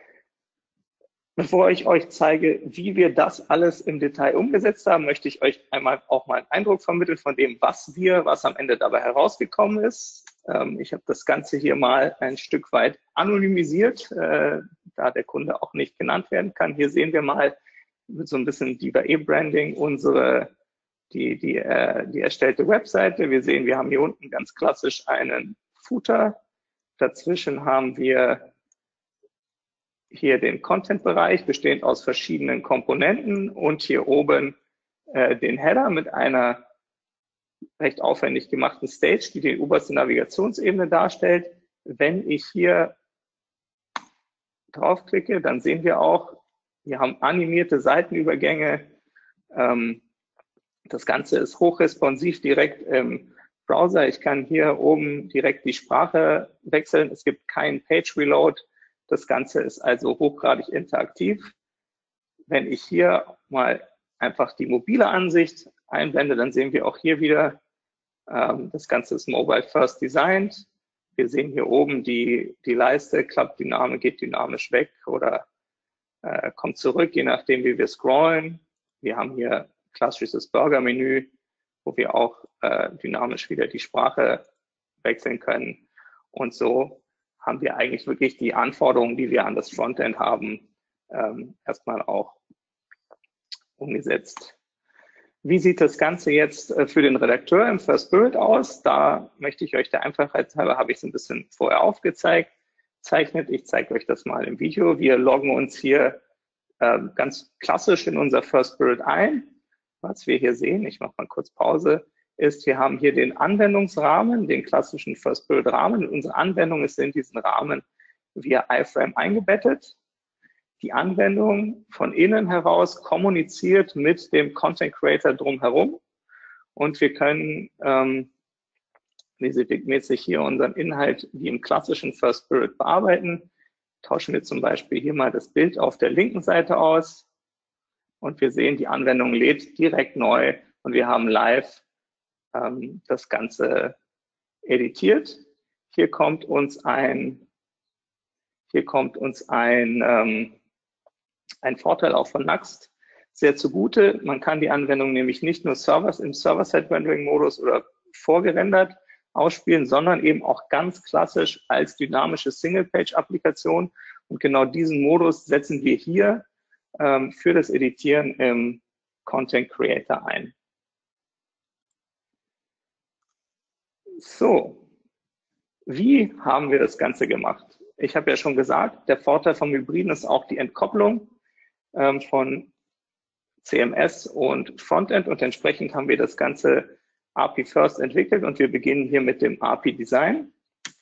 Bevor ich euch zeige, wie wir das alles im Detail umgesetzt haben, möchte ich euch einmal auch mal einen Eindruck vermitteln von dem, was am Ende dabei herausgekommen ist. Ich habe das Ganze hier mal ein Stück weit anonymisiert, da der Kunde auch nicht genannt werden kann. Hier sehen wir mal mit so ein bisschen Diva-E-Branding die erstellte Webseite. Wir sehen, wir haben hier unten ganz klassisch einen Footer. Dazwischen haben wir hier den Content-Bereich, bestehend aus verschiedenen Komponenten und hier oben den Header mit einer recht aufwendig gemachten Stage, die die oberste Navigationsebene darstellt. Wenn ich hier draufklicke, dann sehen wir auch, wir haben animierte Seitenübergänge. Das Ganze ist hochresponsiv direkt im Browser. Ich kann hier oben direkt die Sprache wechseln. Es gibt keinen Page Reload. Das Ganze ist also hochgradig interaktiv. Wenn ich hier mal einfach die mobile Ansicht einblende, dann sehen wir auch hier wieder, das Ganze ist mobile first designed. Wir sehen hier oben die Leiste, klappt die Name, geht dynamisch weg oder kommt zurück, je nachdem, wie wir scrollen. Wir haben hier klassisches Burger-Menü, wo wir auch dynamisch wieder die Sprache wechseln können. Und so haben wir eigentlich wirklich die Anforderungen, die wir an das Frontend haben, erstmal auch umgesetzt. Wie sieht das Ganze jetzt für den Redakteur im First Spirit aus? Da möchte ich euch der Einfachheit halber, habe ich es ein bisschen vorher aufgezeichnet. Ich zeige euch das mal im Video. Wir loggen uns hier ganz klassisch in unser First Spirit ein. Was wir hier sehen, ich mache mal kurz Pause, ist, wir haben hier den Anwendungsrahmen, den klassischen First Spirit Rahmen. Unsere Anwendung ist in diesen Rahmen via iframe eingebettet. Die Anwendung von innen heraus kommuniziert mit dem Content Creator drumherum und wir können mäßig hier unseren Inhalt wie im klassischen First Spirit bearbeiten. Tauschen wir zum Beispiel hier mal das Bild auf der linken Seite aus und wir sehen, die Anwendung lädt direkt neu und wir haben live das Ganze editiert. Hier kommt uns ein Vorteil auch von Nuxt sehr zugute. Man kann die Anwendung nämlich nicht nur im Server-Side-Rendering-Modus oder vorgerendert ausspielen, sondern eben auch ganz klassisch als dynamische Single-Page-Applikation. Und genau diesen Modus setzen wir hier für das Editieren im Content Creator ein. So, wie haben wir das Ganze gemacht? Ich habe ja schon gesagt, der Vorteil vom Hybriden ist auch die Entkopplung von CMS und Frontend und entsprechend haben wir das Ganze API First entwickelt und wir beginnen hier mit dem API Design.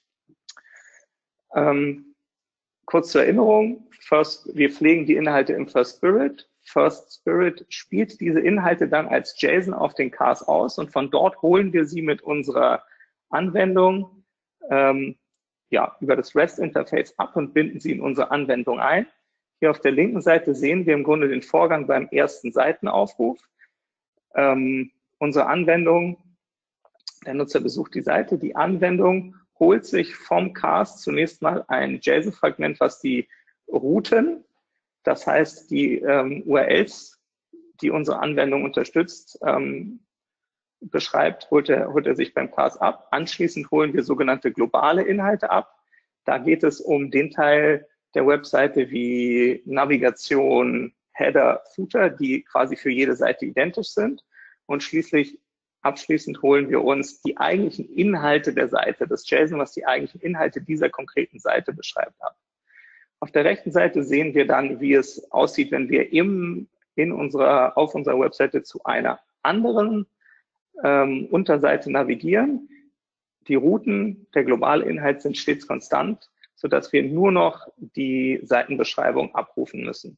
Kurz zur Erinnerung, wir pflegen die Inhalte im First Spirit. First Spirit spielt diese Inhalte dann als JSON auf den Cars aus und von dort holen wir sie mit unserer Anwendung über das REST-Interface ab und binden sie in unsere Anwendung ein. Hier auf der linken Seite sehen wir im Grunde den Vorgang beim ersten Seitenaufruf. Unsere Anwendung Der Nutzer besucht die Seite, die Anwendung holt sich vom Cast zunächst mal ein JSON-Fragment, was die Routen, das heißt die URLs, die unsere Anwendung unterstützt, beschreibt, holt er sich beim Cast ab. Anschließend holen wir sogenannte globale Inhalte ab. Da geht es um den Teil der Webseite wie Navigation, Header, Footer, die quasi für jede Seite identisch sind. Und abschließend holen wir uns die eigentlichen Inhalte der Seite, das JSON, was die eigentlichen Inhalte dieser konkreten Seite beschreibt, ab. Auf der rechten Seite sehen wir dann, wie es aussieht, wenn wir auf unserer Webseite zu einer anderen Unterseite navigieren. Die Routen, der globale Inhalt sind stets konstant, sodass wir nur noch die Seitenbeschreibung abrufen müssen.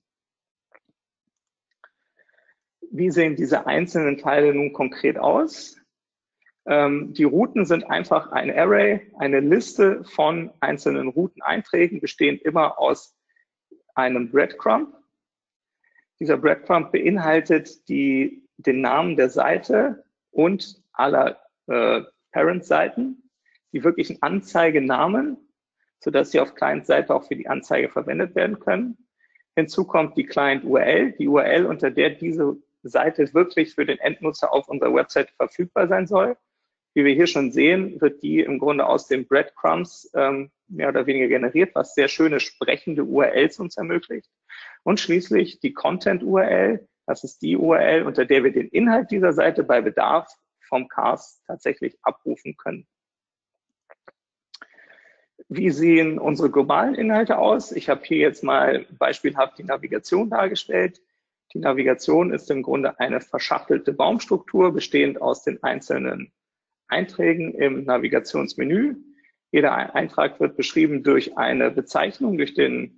Wie sehen diese einzelnen Teile nun konkret aus? Die Routen sind einfach ein Array, eine Liste von einzelnen Routeneinträgen, bestehend immer aus einem Breadcrumb. Dieser Breadcrumb beinhaltet den Namen der Seite und aller Parent-Seiten, die wirklichen Anzeigenamen, sodass sie auf Client-Seite auch für die Anzeige verwendet werden können. Hinzu kommt die Client-URL, die URL, unter der diese Seite wirklich für den Endnutzer auf unserer Website verfügbar sein soll. Wie wir hier schon sehen, wird die im Grunde aus den Breadcrumbs mehr oder weniger generiert, was sehr schöne sprechende URLs uns ermöglicht. Und schließlich die Content-URL, das ist die URL, unter der wir den Inhalt dieser Seite bei Bedarf vom Cast tatsächlich abrufen können. Wie sehen unsere globalen Inhalte aus? Ich habe hier jetzt mal beispielhaft die Navigation dargestellt. Die Navigation ist im Grunde eine verschachtelte Baumstruktur, bestehend aus den einzelnen Einträgen im Navigationsmenü. Jeder Eintrag wird beschrieben durch eine Bezeichnung, durch den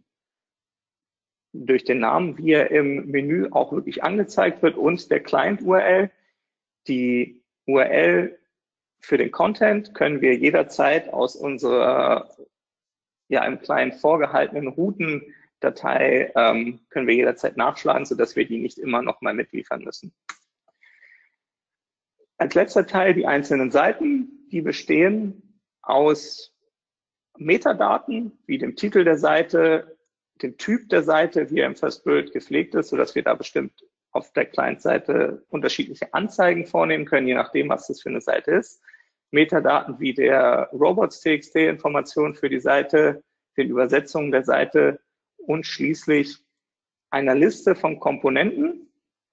Namen, wie er im Menü auch wirklich angezeigt wird, und der Client-URL. Die URL für den Content können wir jederzeit aus unserer im Client vorgehaltenen Routendatei können wir jederzeit nachschlagen, sodass wir die nicht immer nochmal mitliefern müssen. Als letzter Teil die einzelnen Seiten, die bestehen aus Metadaten, wie dem Titel der Seite, dem Typ der Seite, wie er im FirstBuild gepflegt ist, sodass wir da bestimmt auf der Client-Seite unterschiedliche Anzeigen vornehmen können, je nachdem, was das für eine Seite ist. Metadaten wie der Robots.txt-Information für die Seite, den Übersetzungen der Seite und schließlich einer Liste von Komponenten.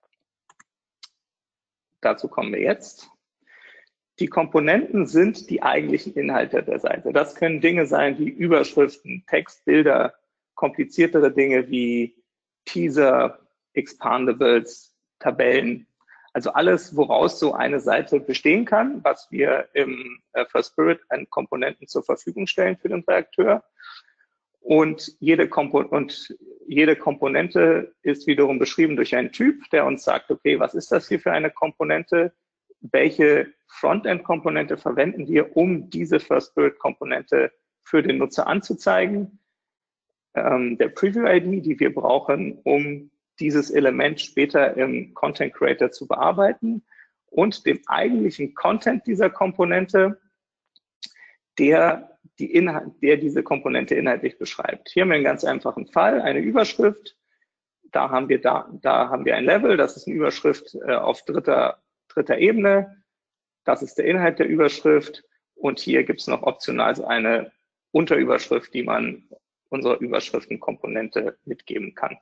Dazu kommen wir jetzt. Die Komponenten sind die eigentlichen Inhalte der Seite. Das können Dinge sein wie Überschriften, Text, Bilder, kompliziertere Dinge wie Teaser, Expandables, Tabellen. Also alles, woraus so eine Seite bestehen kann, was wir im FirstBuild an Komponenten zur Verfügung stellen für den Redakteur. Und jede Komponente ist wiederum beschrieben durch einen Typ, der uns sagt, okay, was ist das hier für eine Komponente? Welche Frontend-Komponente verwenden wir, um diese FirstBuild-Komponente für den Nutzer anzuzeigen? Der Preview-ID, die wir brauchen, um dieses Element später im Content Creator zu bearbeiten, und dem eigentlichen Content dieser Komponente, der diese Komponente inhaltlich beschreibt. Hier haben wir einen ganz einfachen Fall, eine Überschrift. Da haben wir ein Level, das ist eine Überschrift auf dritter Ebene. Das ist der Inhalt der Überschrift. Und hier gibt es noch optional so eine Unterüberschrift, die man unserer Überschriftenkomponente mitgeben kann.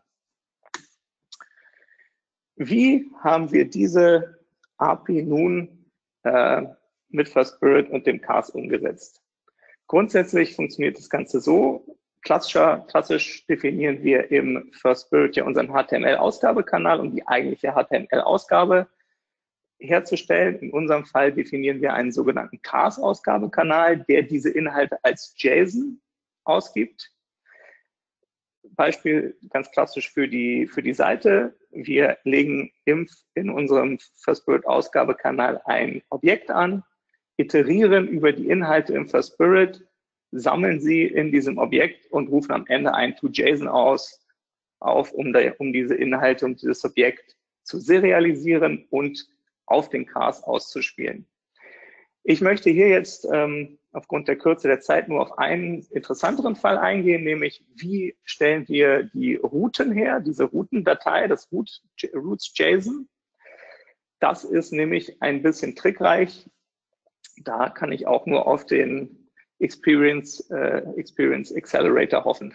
Wie haben wir diese API nun mit FirstBuild und dem Cast umgesetzt? Grundsätzlich funktioniert das Ganze so. Klassisch definieren wir im FirstBuild ja unseren HTML-Ausgabekanal, um die eigentliche HTML-Ausgabe herzustellen. In unserem Fall definieren wir einen sogenannten Cast-Ausgabekanal, der diese Inhalte als JSON ausgibt. Beispiel ganz klassisch für die Seite. Wir legen in unserem FirstBuild-Ausgabekanal ein Objekt an, iterieren über die Inhalte im FirstBuild, sammeln sie in diesem Objekt und rufen am Ende ein ToJSON auf, um diese Inhalte, um dieses Objekt zu serialisieren und auf den Cast auszuspielen. Ich möchte hier jetzt aufgrund der Kürze der Zeit nur auf einen interessanteren Fall eingehen, nämlich wie stellen wir die Routen her, diese Routendatei, das Routes.json. Das ist nämlich ein bisschen trickreich. Da kann ich auch nur auf den Experience Accelerator hoffen.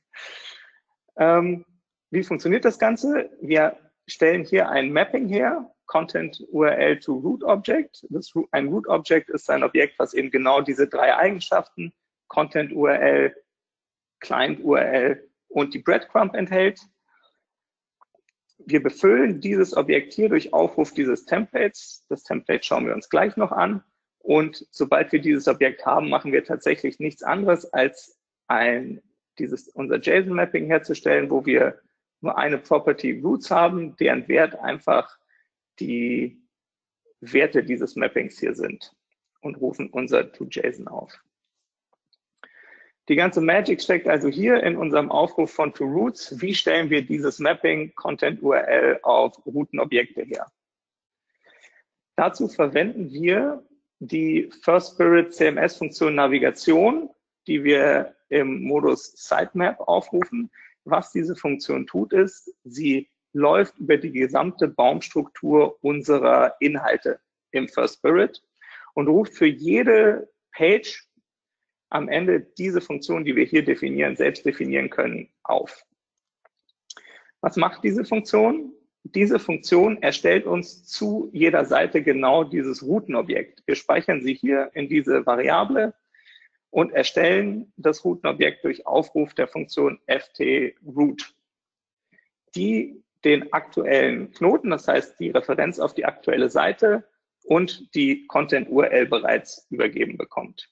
Wie funktioniert das Ganze? Wir stellen hier ein Mapping her, Content URL to Root Object. Ein Root Object ist ein Objekt, was eben genau diese drei Eigenschaften, Content URL, Client URL und die Breadcrumb enthält. Wir befüllen dieses Objekt hier durch Aufruf dieses Templates. Das Template schauen wir uns gleich noch an. Und sobald wir dieses Objekt haben, machen wir tatsächlich nichts anderes, als unser JSON-Mapping herzustellen, wo wir nur eine Property Roots haben, deren Wert einfach die Werte dieses Mappings hier sind und rufen unser ToJSON auf. Die ganze Magic steckt also hier in unserem Aufruf von ToRoots. Wie stellen wir dieses Mapping Content URL auf Routenobjekte her? Dazu verwenden wir die First Spirit CMS-Funktion Navigation, die wir im Modus Sitemap aufrufen. Was diese Funktion tut, ist, sie läuft über die gesamte Baumstruktur unserer Inhalte im First Spirit und ruft für jede Page am Ende diese Funktion, die wir hier definieren, selbst definieren können, auf. Was macht diese Funktion? Diese Funktion erstellt uns zu jeder Seite genau dieses Routenobjekt. Wir speichern sie hier in diese Variable und erstellen das Routenobjekt durch Aufruf der Funktion ft_root, die den aktuellen Knoten, das heißt die Referenz auf die aktuelle Seite und die Content-URL bereits übergeben bekommt.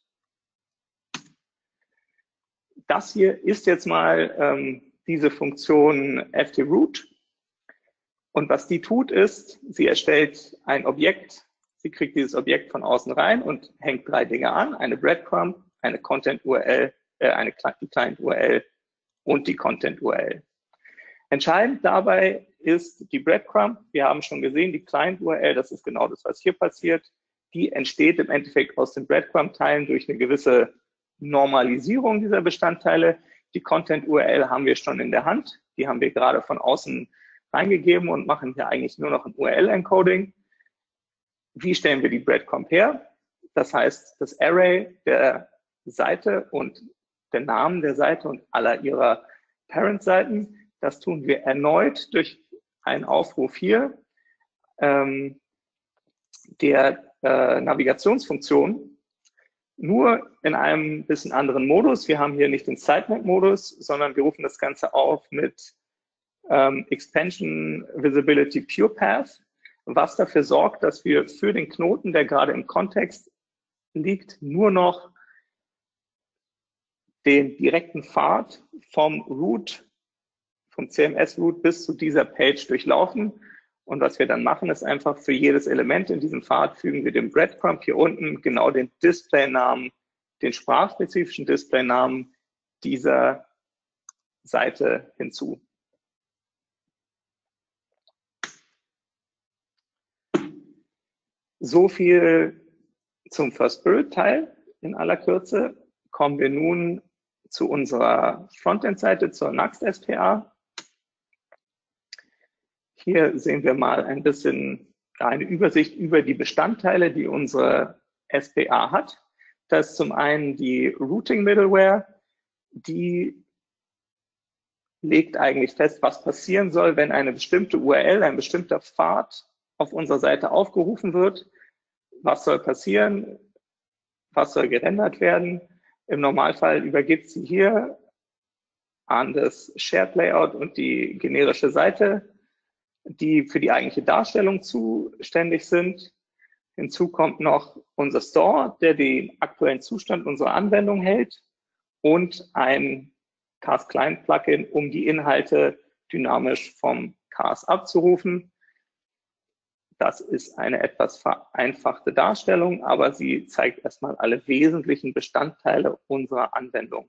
Das hier ist jetzt mal diese Funktion ft_root. Und was die tut, ist, sie erstellt ein Objekt, sie kriegt dieses Objekt von außen rein und hängt drei Dinge an, eine Breadcrumb, eine Content-URL, eine Client-URL und die Content-URL. Entscheidend dabei ist die Breadcrumb. Wir haben schon gesehen, die Client-URL, das ist genau das, was hier passiert. Die entsteht im Endeffekt aus den Breadcrumb-Teilen durch eine gewisse Normalisierung dieser Bestandteile. Die Content-URL haben wir schon in der Hand. Die haben wir gerade von außen reingegeben und machen hier eigentlich nur noch ein URL-Encoding. Wie stellen wir die Breadcrumb her? Das heißt, das Array der Seite und der Namen der Seite und aller ihrer Parent-Seiten, das tun wir erneut durch einen Aufruf hier der Navigationsfunktion, nur in einem bisschen anderen Modus. Wir haben hier nicht den Sitemap-Modus, sondern wir rufen das Ganze auf mit Expansion Visibility Pure Path, was dafür sorgt, dass wir für den Knoten, der gerade im Kontext liegt, nur noch den direkten Pfad vom CMS-Root bis zu dieser Page durchlaufen. Und was wir dann machen, ist einfach für jedes Element in diesem Pfad fügen wir dem Breadcrumb hier unten genau den Displaynamen, den sprachspezifischen Displaynamen dieser Seite hinzu. So viel zum First Spirit Teil in aller Kürze. Kommen wir nun zu unserer Frontend-Seite, zur Nuxt SPA. Hier sehen wir mal ein bisschen eine Übersicht über die Bestandteile, die unsere SPA hat. Das ist zum einen die Routing Middleware, die legt eigentlich fest, was passieren soll, wenn eine bestimmte URL, ein bestimmter Pfad auf unserer Seite aufgerufen wird. Was soll passieren? Was soll gerendert werden? Im Normalfall übergibt sie hier an das Shared Layout und die generische Seite, die für die eigentliche Darstellung zuständig sind. Hinzu kommt noch unser Store, der den aktuellen Zustand unserer Anwendung hält und ein Cars Client Plugin, um die Inhalte dynamisch vom Cars abzurufen. Das ist eine etwas vereinfachte Darstellung, aber sie zeigt erstmal alle wesentlichen Bestandteile unserer Anwendung.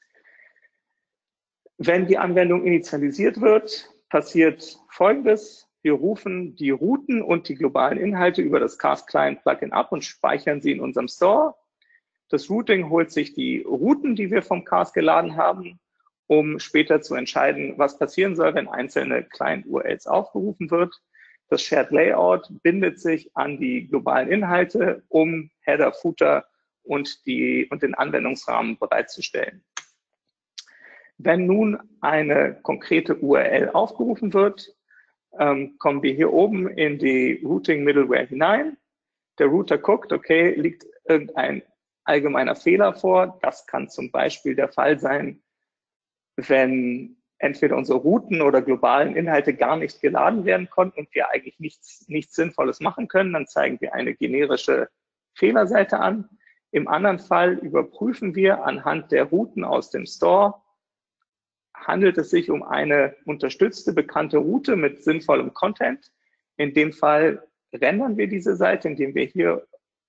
Wenn die Anwendung initialisiert wird, passiert Folgendes. Wir rufen die Routen und die globalen Inhalte über das Cast Client Plugin ab und speichern sie in unserem Store. Das Routing holt sich die Routen, die wir vom Cast geladen haben, um später zu entscheiden, was passieren soll, wenn einzelne Client-URLs aufgerufen wird. Das Shared Layout bindet sich an die globalen Inhalte, um Header, Footer und den Anwendungsrahmen bereitzustellen. Wenn nun eine konkrete URL aufgerufen wird, kommen wir hier oben in die Routing Middleware hinein. Der Router guckt, okay, liegt irgendein allgemeiner Fehler vor. Das kann zum Beispiel der Fall sein, wenn entweder unsere Routen oder globalen Inhalte gar nicht geladen werden konnten und wir eigentlich nichts Sinnvolles machen können, dann zeigen wir eine generische Fehlerseite an. Im anderen Fall überprüfen wir anhand der Routen aus dem Store, handelt es sich um eine unterstützte, bekannte Route mit sinnvollem Content. In dem Fall rendern wir diese Seite, indem wir hier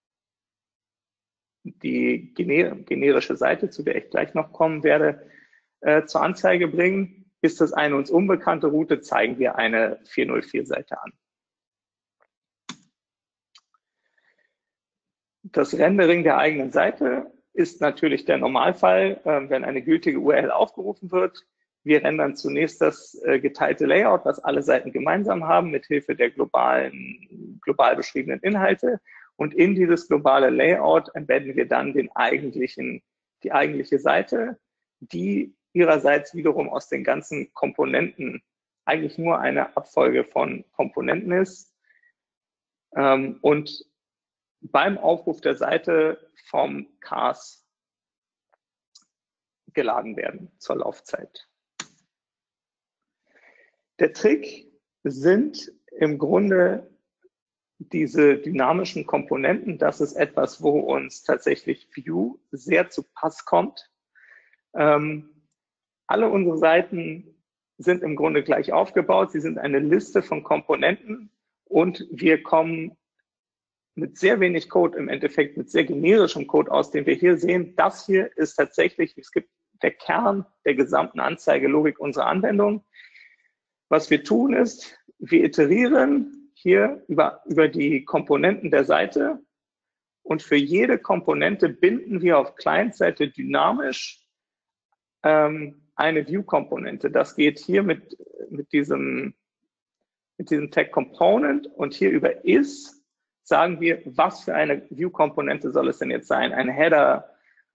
die generische Seite, zu der ich gleich noch kommen werde, zur Anzeige bringen. Ist das eine uns unbekannte Route, zeigen wir eine 404-Seite an. Das Rendering der eigenen Seite ist natürlich der Normalfall, wenn eine gültige URL aufgerufen wird. Wir rendern zunächst das geteilte Layout, was alle Seiten gemeinsam haben, mit Hilfe der global beschriebenen Inhalte. Und in dieses globale Layout embedden wir dann die eigentliche Seite, die ihrerseits wiederum aus den ganzen Komponenten eigentlich nur eine Abfolge von Komponenten ist. Und beim Aufruf der Seite vom CAS geladen werden zur Laufzeit. Der Trick sind im Grunde diese dynamischen Komponenten. Das ist etwas, wo uns tatsächlich Vue sehr zu Pass kommt. Alle unsere Seiten sind im Grunde gleich aufgebaut. Sie sind eine Liste von Komponenten und wir kommen mit sehr wenig Code, im Endeffekt mit sehr generischem Code aus, den wir hier sehen. Das hier ist tatsächlich, es gibt der Kern der gesamten Anzeigelogik unserer Anwendung. Was wir tun ist, wir iterieren hier über die Komponenten der Seite und für jede Komponente binden wir auf Client-Seite dynamisch eine View-Komponente. Das geht hier mit diesem Tag Component und hier über is sagen wir, was für eine View-Komponente soll es denn jetzt sein? Ein Header,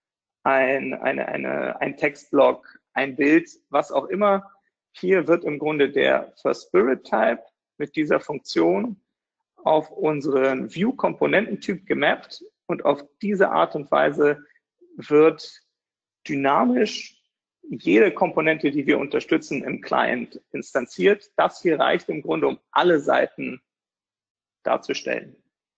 ein Textblock, ein Bild, was auch immer. Hier wird im Grunde der FirstSpirit-Type mit dieser Funktion auf unseren View-Komponententyp gemappt und auf diese Art und Weise wird dynamisch jede Komponente, die wir unterstützen, im Client instanziert. Das hier reicht im Grunde, um alle Seiten darzustellen.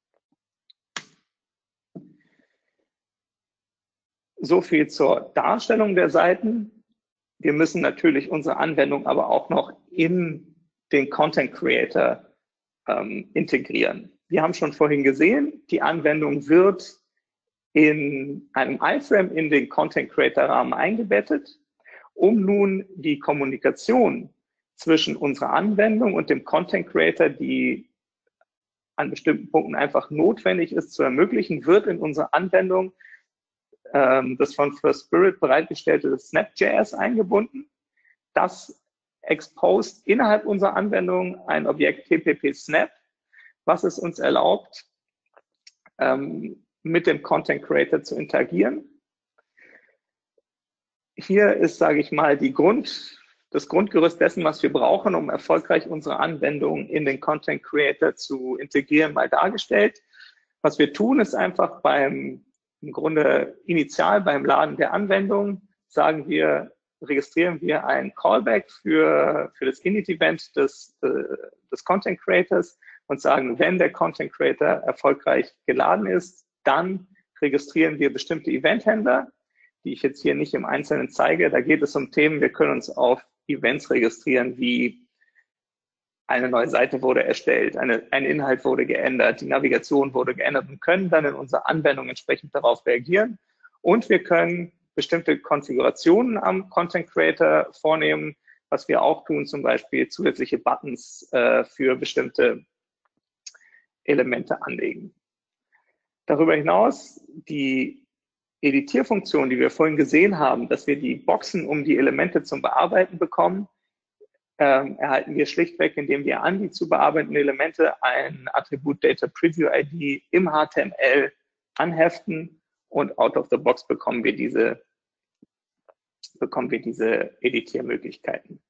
So viel zur Darstellung der Seiten. Wir müssen natürlich unsere Anwendung aber auch noch in den Content Creator integrieren. Wir haben schon vorhin gesehen, die Anwendung wird in einem iFrame in den Content Creator Rahmen eingebettet. Um nun die Kommunikation zwischen unserer Anwendung und dem Content Creator, die an bestimmten Punkten einfach notwendig ist, zu ermöglichen, wird in unserer Anwendung das von FirstSpirit bereitgestellte Snap.js eingebunden. Das exposed innerhalb unserer Anwendung ein Objekt TPP-Snap, was es uns erlaubt, mit dem Content Creator zu interagieren. Hier ist, sage ich mal, das Grundgerüst dessen, was wir brauchen, um erfolgreich unsere Anwendung in den Content Creator zu integrieren, mal dargestellt. Was wir tun, ist einfach im Grunde initial beim Laden der Anwendung registrieren wir ein Callback für das Init-Event des Content Creators und sagen, wenn der Content Creator erfolgreich geladen ist, dann registrieren wir bestimmte Event-Handler, die ich jetzt hier nicht im Einzelnen zeige. Da geht es um Themen, wir können uns auf Events registrieren, wie eine neue Seite wurde erstellt, ein Inhalt wurde geändert, die Navigation wurde geändert und können dann in unserer Anwendung entsprechend darauf reagieren. Und wir können bestimmte Konfigurationen am Content Creator vornehmen. was wir auch tun, zum Beispiel zusätzliche Buttons für bestimmte Elemente anlegen. Darüber hinaus die Editierfunktion, die wir vorhin gesehen haben, dass wir die Boxen um die Elemente zum Bearbeiten bekommen, erhalten wir schlichtweg, indem wir an die zu bearbeitenden Elemente ein Attribut Data Preview ID im HTML anheften und out of the box bekommen wir diese Editiermöglichkeiten.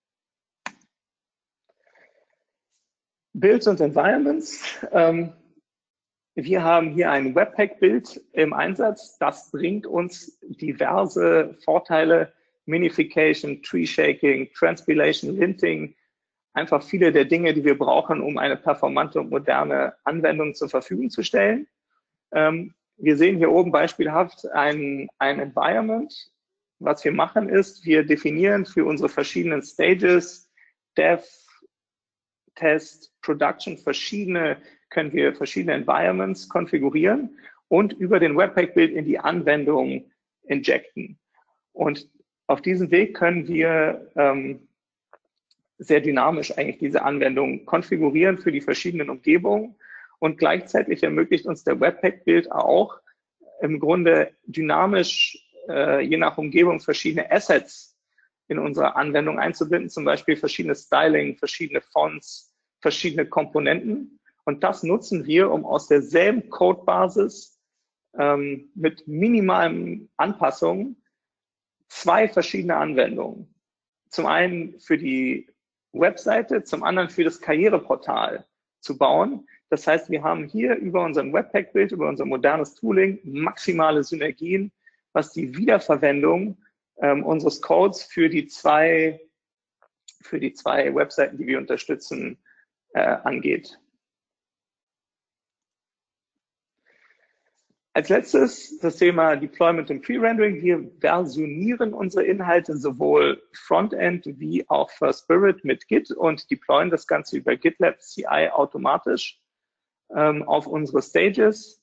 Builds und Environments. Wir haben hier ein Webpack-Bild im Einsatz. Das bringt uns diverse Vorteile: Minification, Tree Shaking, Transpilation, Linting. Einfach viele der Dinge, die wir brauchen, um eine performante und moderne Anwendung zur Verfügung zu stellen. Wir sehen hier oben beispielhaft ein Environment. Was wir machen ist, wir definieren für unsere verschiedenen Stages, Dev, Test, Production, können wir verschiedene Environments konfigurieren und über den Webpack-Build in die Anwendung injecten. Und auf diesem Weg können wir sehr dynamisch eigentlich diese Anwendung konfigurieren für die verschiedenen Umgebungen, und gleichzeitig ermöglicht uns der Webpack-Build auch im Grunde dynamisch je nach Umgebung verschiedene Assets in unsere Anwendung einzubinden, zum Beispiel verschiedene Styling, verschiedene Fonts, verschiedene Komponenten. Und das nutzen wir, um aus derselben Codebasis mit minimalen Anpassungen zwei verschiedene Anwendungen, zum einen für die Webseite, zum anderen für das Karriereportal zu bauen. Das heißt, wir haben hier über unseren Webpack-Build, über unser modernes Tooling maximale Synergien, was die Wiederverwendung unseres Codes für die zwei Webseiten, die wir unterstützen, angeht. Als letztes das Thema Deployment und Pre-Rendering. Wir versionieren unsere Inhalte sowohl Frontend wie auch First Spirit mit Git und deployen das Ganze über GitLab CI automatisch auf unsere Stages.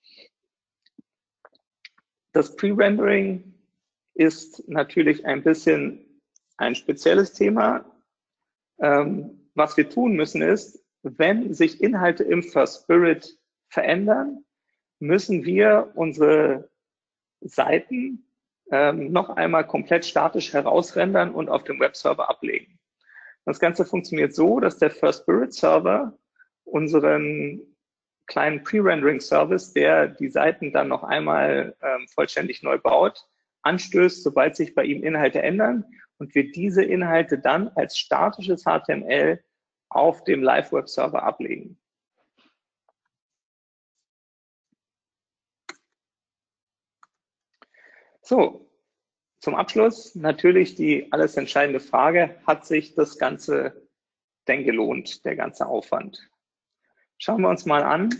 Das Pre-Rendering ist natürlich ein bisschen ein spezielles Thema. Was wir tun müssen ist, wenn sich Inhalte im First Spirit verändern, müssen wir unsere Seiten noch einmal komplett statisch herausrendern und auf dem Webserver ablegen. Das Ganze funktioniert so, dass der First Spirit Server unseren kleinen Pre-Rendering-Service, der die Seiten dann noch einmal vollständig neu baut, anstößt, sobald sich bei ihm Inhalte ändern, und wir diese Inhalte dann als statisches HTML auf dem Live-Web-Server ablegen. So, zum Abschluss natürlich die alles entscheidende Frage: Hat sich das Ganze denn gelohnt, der ganze Aufwand? Schauen wir uns mal an,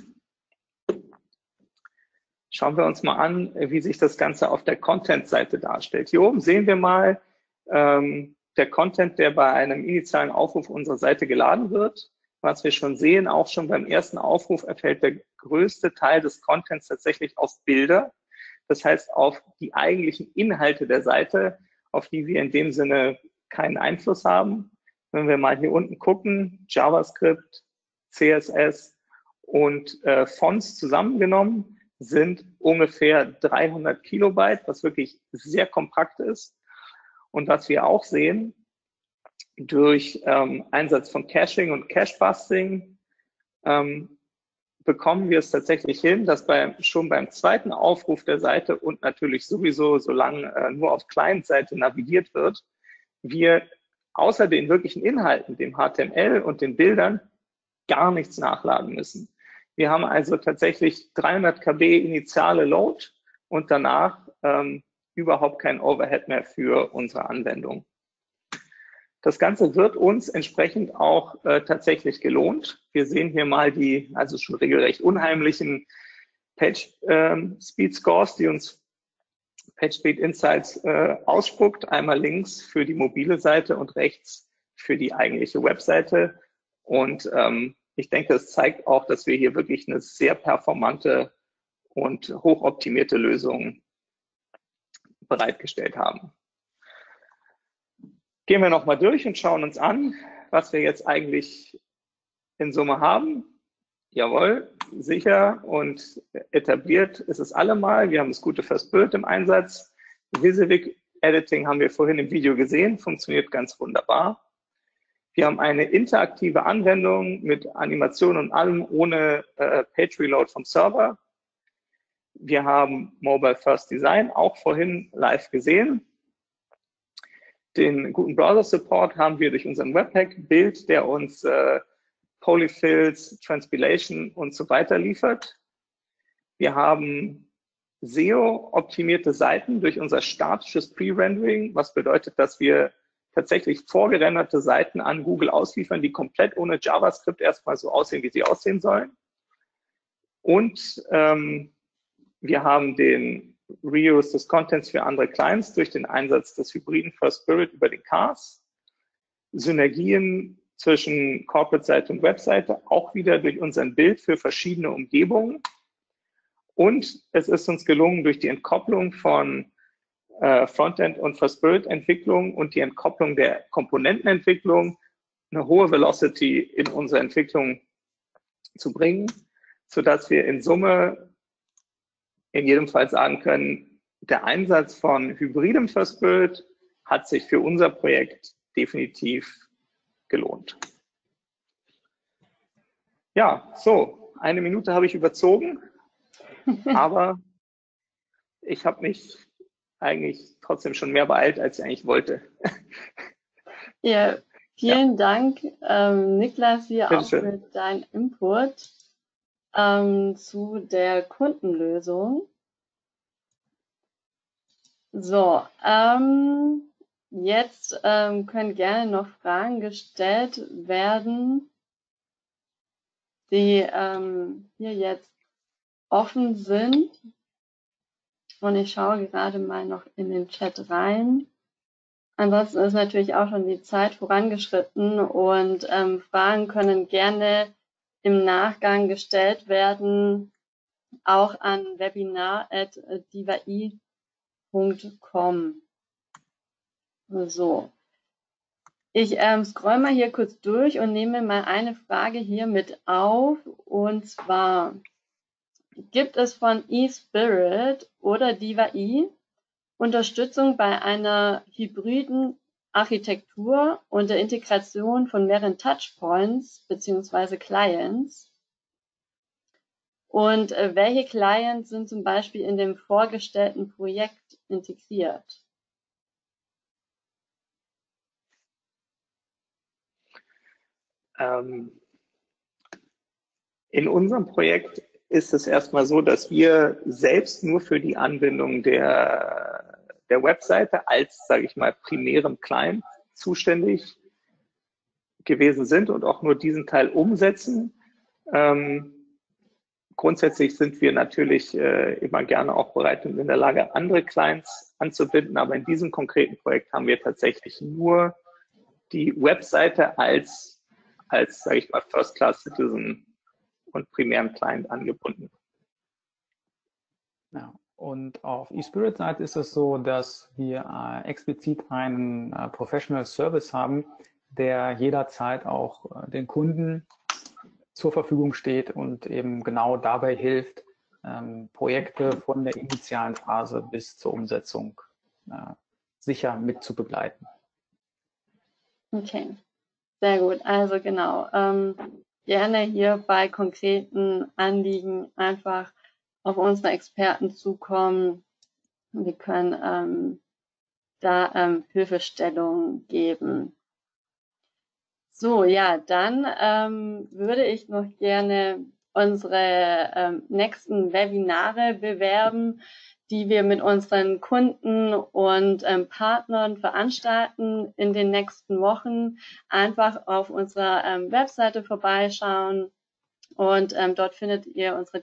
wie sich das Ganze auf der Content-Seite darstellt. Hier oben sehen wir mal der Content, der bei einem initialen Aufruf unserer Seite geladen wird. Was wir schon sehen, auch schon beim ersten Aufruf erfällt der größte Teil des Contents tatsächlich auf Bilder. Das heißt, auf die eigentlichen Inhalte der Seite, auf die wir in dem Sinne keinen Einfluss haben. Wenn wir mal hier unten gucken, JavaScript, CSS und Fonts zusammengenommen sind ungefähr 300 Kilobyte, was wirklich sehr kompakt ist. Und was wir auch sehen, durch Einsatz von Caching und Cache-Busting bekommen wir es tatsächlich hin, dass schon beim zweiten Aufruf der Seite und natürlich sowieso, solange nur auf Client-Seite navigiert wird, wir außer den wirklichen Inhalten, dem HTML und den Bildern, gar nichts nachladen müssen. Wir haben also tatsächlich 300 KB initiale Load und danach überhaupt kein Overhead mehr für unsere Anwendung. Das Ganze wird uns entsprechend auch tatsächlich gelohnt. Wir sehen hier mal die also schon regelrecht unheimlichen Page Speed Scores, die uns PageSpeed Insights ausspuckt. Einmal links für die mobile Seite und rechts für die eigentliche Webseite. Und ich denke, es zeigt auch, dass wir hier wirklich eine sehr performante und hochoptimierte Lösung bereitgestellt haben. Gehen wir nochmal durch und schauen uns an, was wir jetzt eigentlich in Summe haben. Jawohl, sicher und etabliert ist es allemal. Wir haben das gute First Build im Einsatz. Wysiwyg Editing haben wir vorhin im Video gesehen, funktioniert ganz wunderbar. Wir haben eine interaktive Anwendung mit Animation und allem ohne Page Reload vom Server. Wir haben Mobile First Design, auch vorhin live gesehen. Den guten Browser Support haben wir durch unseren Webpack Bild, der uns Polyfills, Transpilation und so weiter liefert. Wir haben SEO-optimierte Seiten durch unser statisches Pre-Rendering, was bedeutet, dass wir tatsächlich vorgerenderte Seiten an Google ausliefern, die komplett ohne JavaScript erstmal so aussehen, wie sie aussehen sollen. Und wir haben den Reuse des Contents für andere Clients durch den Einsatz des hybriden First Spirit über den CARS. Synergien zwischen Corporate-Seite und Webseite, auch wieder durch unseren Bild für verschiedene Umgebungen. Und es ist uns gelungen, durch die Entkopplung von Frontend- und First-Build-Entwicklung und die Entkopplung der Komponentenentwicklung eine hohe Velocity in unsere Entwicklung zu bringen, sodass wir in Summe in jedem Fall sagen können, der Einsatz von hybridem First-Build hat sich für unser Projekt definitiv gelohnt. Ja, so, 1 Minute habe ich überzogen, aber ich habe mich eigentlich trotzdem schon mehr beeilt, als ich eigentlich wollte. Ja, vielen Dank, Niklas, hier Bitte auch schön. für deinen Input zu der Kundenlösung. So, jetzt können gerne noch Fragen gestellt werden, die hier jetzt offen sind. Und ich schaue gerade mal noch in den Chat rein. Ansonsten ist natürlich auch schon die Zeit vorangeschritten und Fragen können gerne im Nachgang gestellt werden, auch an webinar@divai.com. So, ich scroll mal hier kurz durch und nehme mal eine Frage hier mit auf, und zwar: Gibt es von eSpirit oder Divai Unterstützung bei einer hybriden Architektur und der Integration von mehreren Touchpoints bzw. Clients? Und welche Clients sind zum Beispiel in dem vorgestellten Projekt integriert? In unserem Projekt ist es erstmal so, dass wir selbst nur für die Anbindung der Webseite als, sage ich mal, primärem Client zuständig gewesen sind und auch nur diesen Teil umsetzen. Grundsätzlich sind wir natürlich immer gerne auch bereit und in der Lage, andere Clients anzubinden, aber in diesem konkreten Projekt haben wir tatsächlich nur die Webseite als sage ich mal, First-Class-Citizen und primären Client angebunden. Ja, und auf eSpirit-Seite ist es so, dass wir explizit einen Professional Service haben, der jederzeit auch den Kunden zur Verfügung steht und eben genau dabei hilft, Projekte von der initialen Phase bis zur Umsetzung sicher mit zu begleiten. Okay, sehr gut. Also genau, gerne hier bei konkreten Anliegen einfach auf unsere Experten zukommen. Wir können da Hilfestellung geben. So, ja, dann würde ich noch gerne unsere nächsten Webinare bewerben, die wir mit unseren Kunden und Partnern veranstalten in den nächsten Wochen. Einfach auf unserer Webseite vorbeischauen und dort findet ihr unsere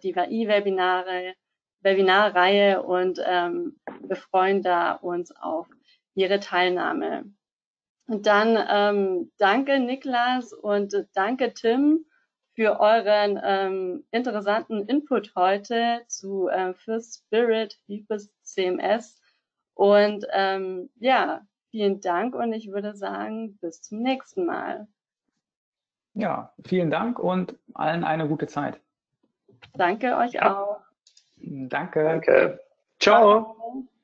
Webinarreihe und wir freuen da uns auf Ihre Teilnahme. Und dann danke Niklas und danke Tim für euren interessanten Input heute zu First Spirit, Hypers CMS. Und ja, vielen Dank und ich würde sagen, bis zum nächsten Mal. Ja, vielen Dank und allen eine gute Zeit. Danke euch auch. Danke. Danke. Ciao. Ciao.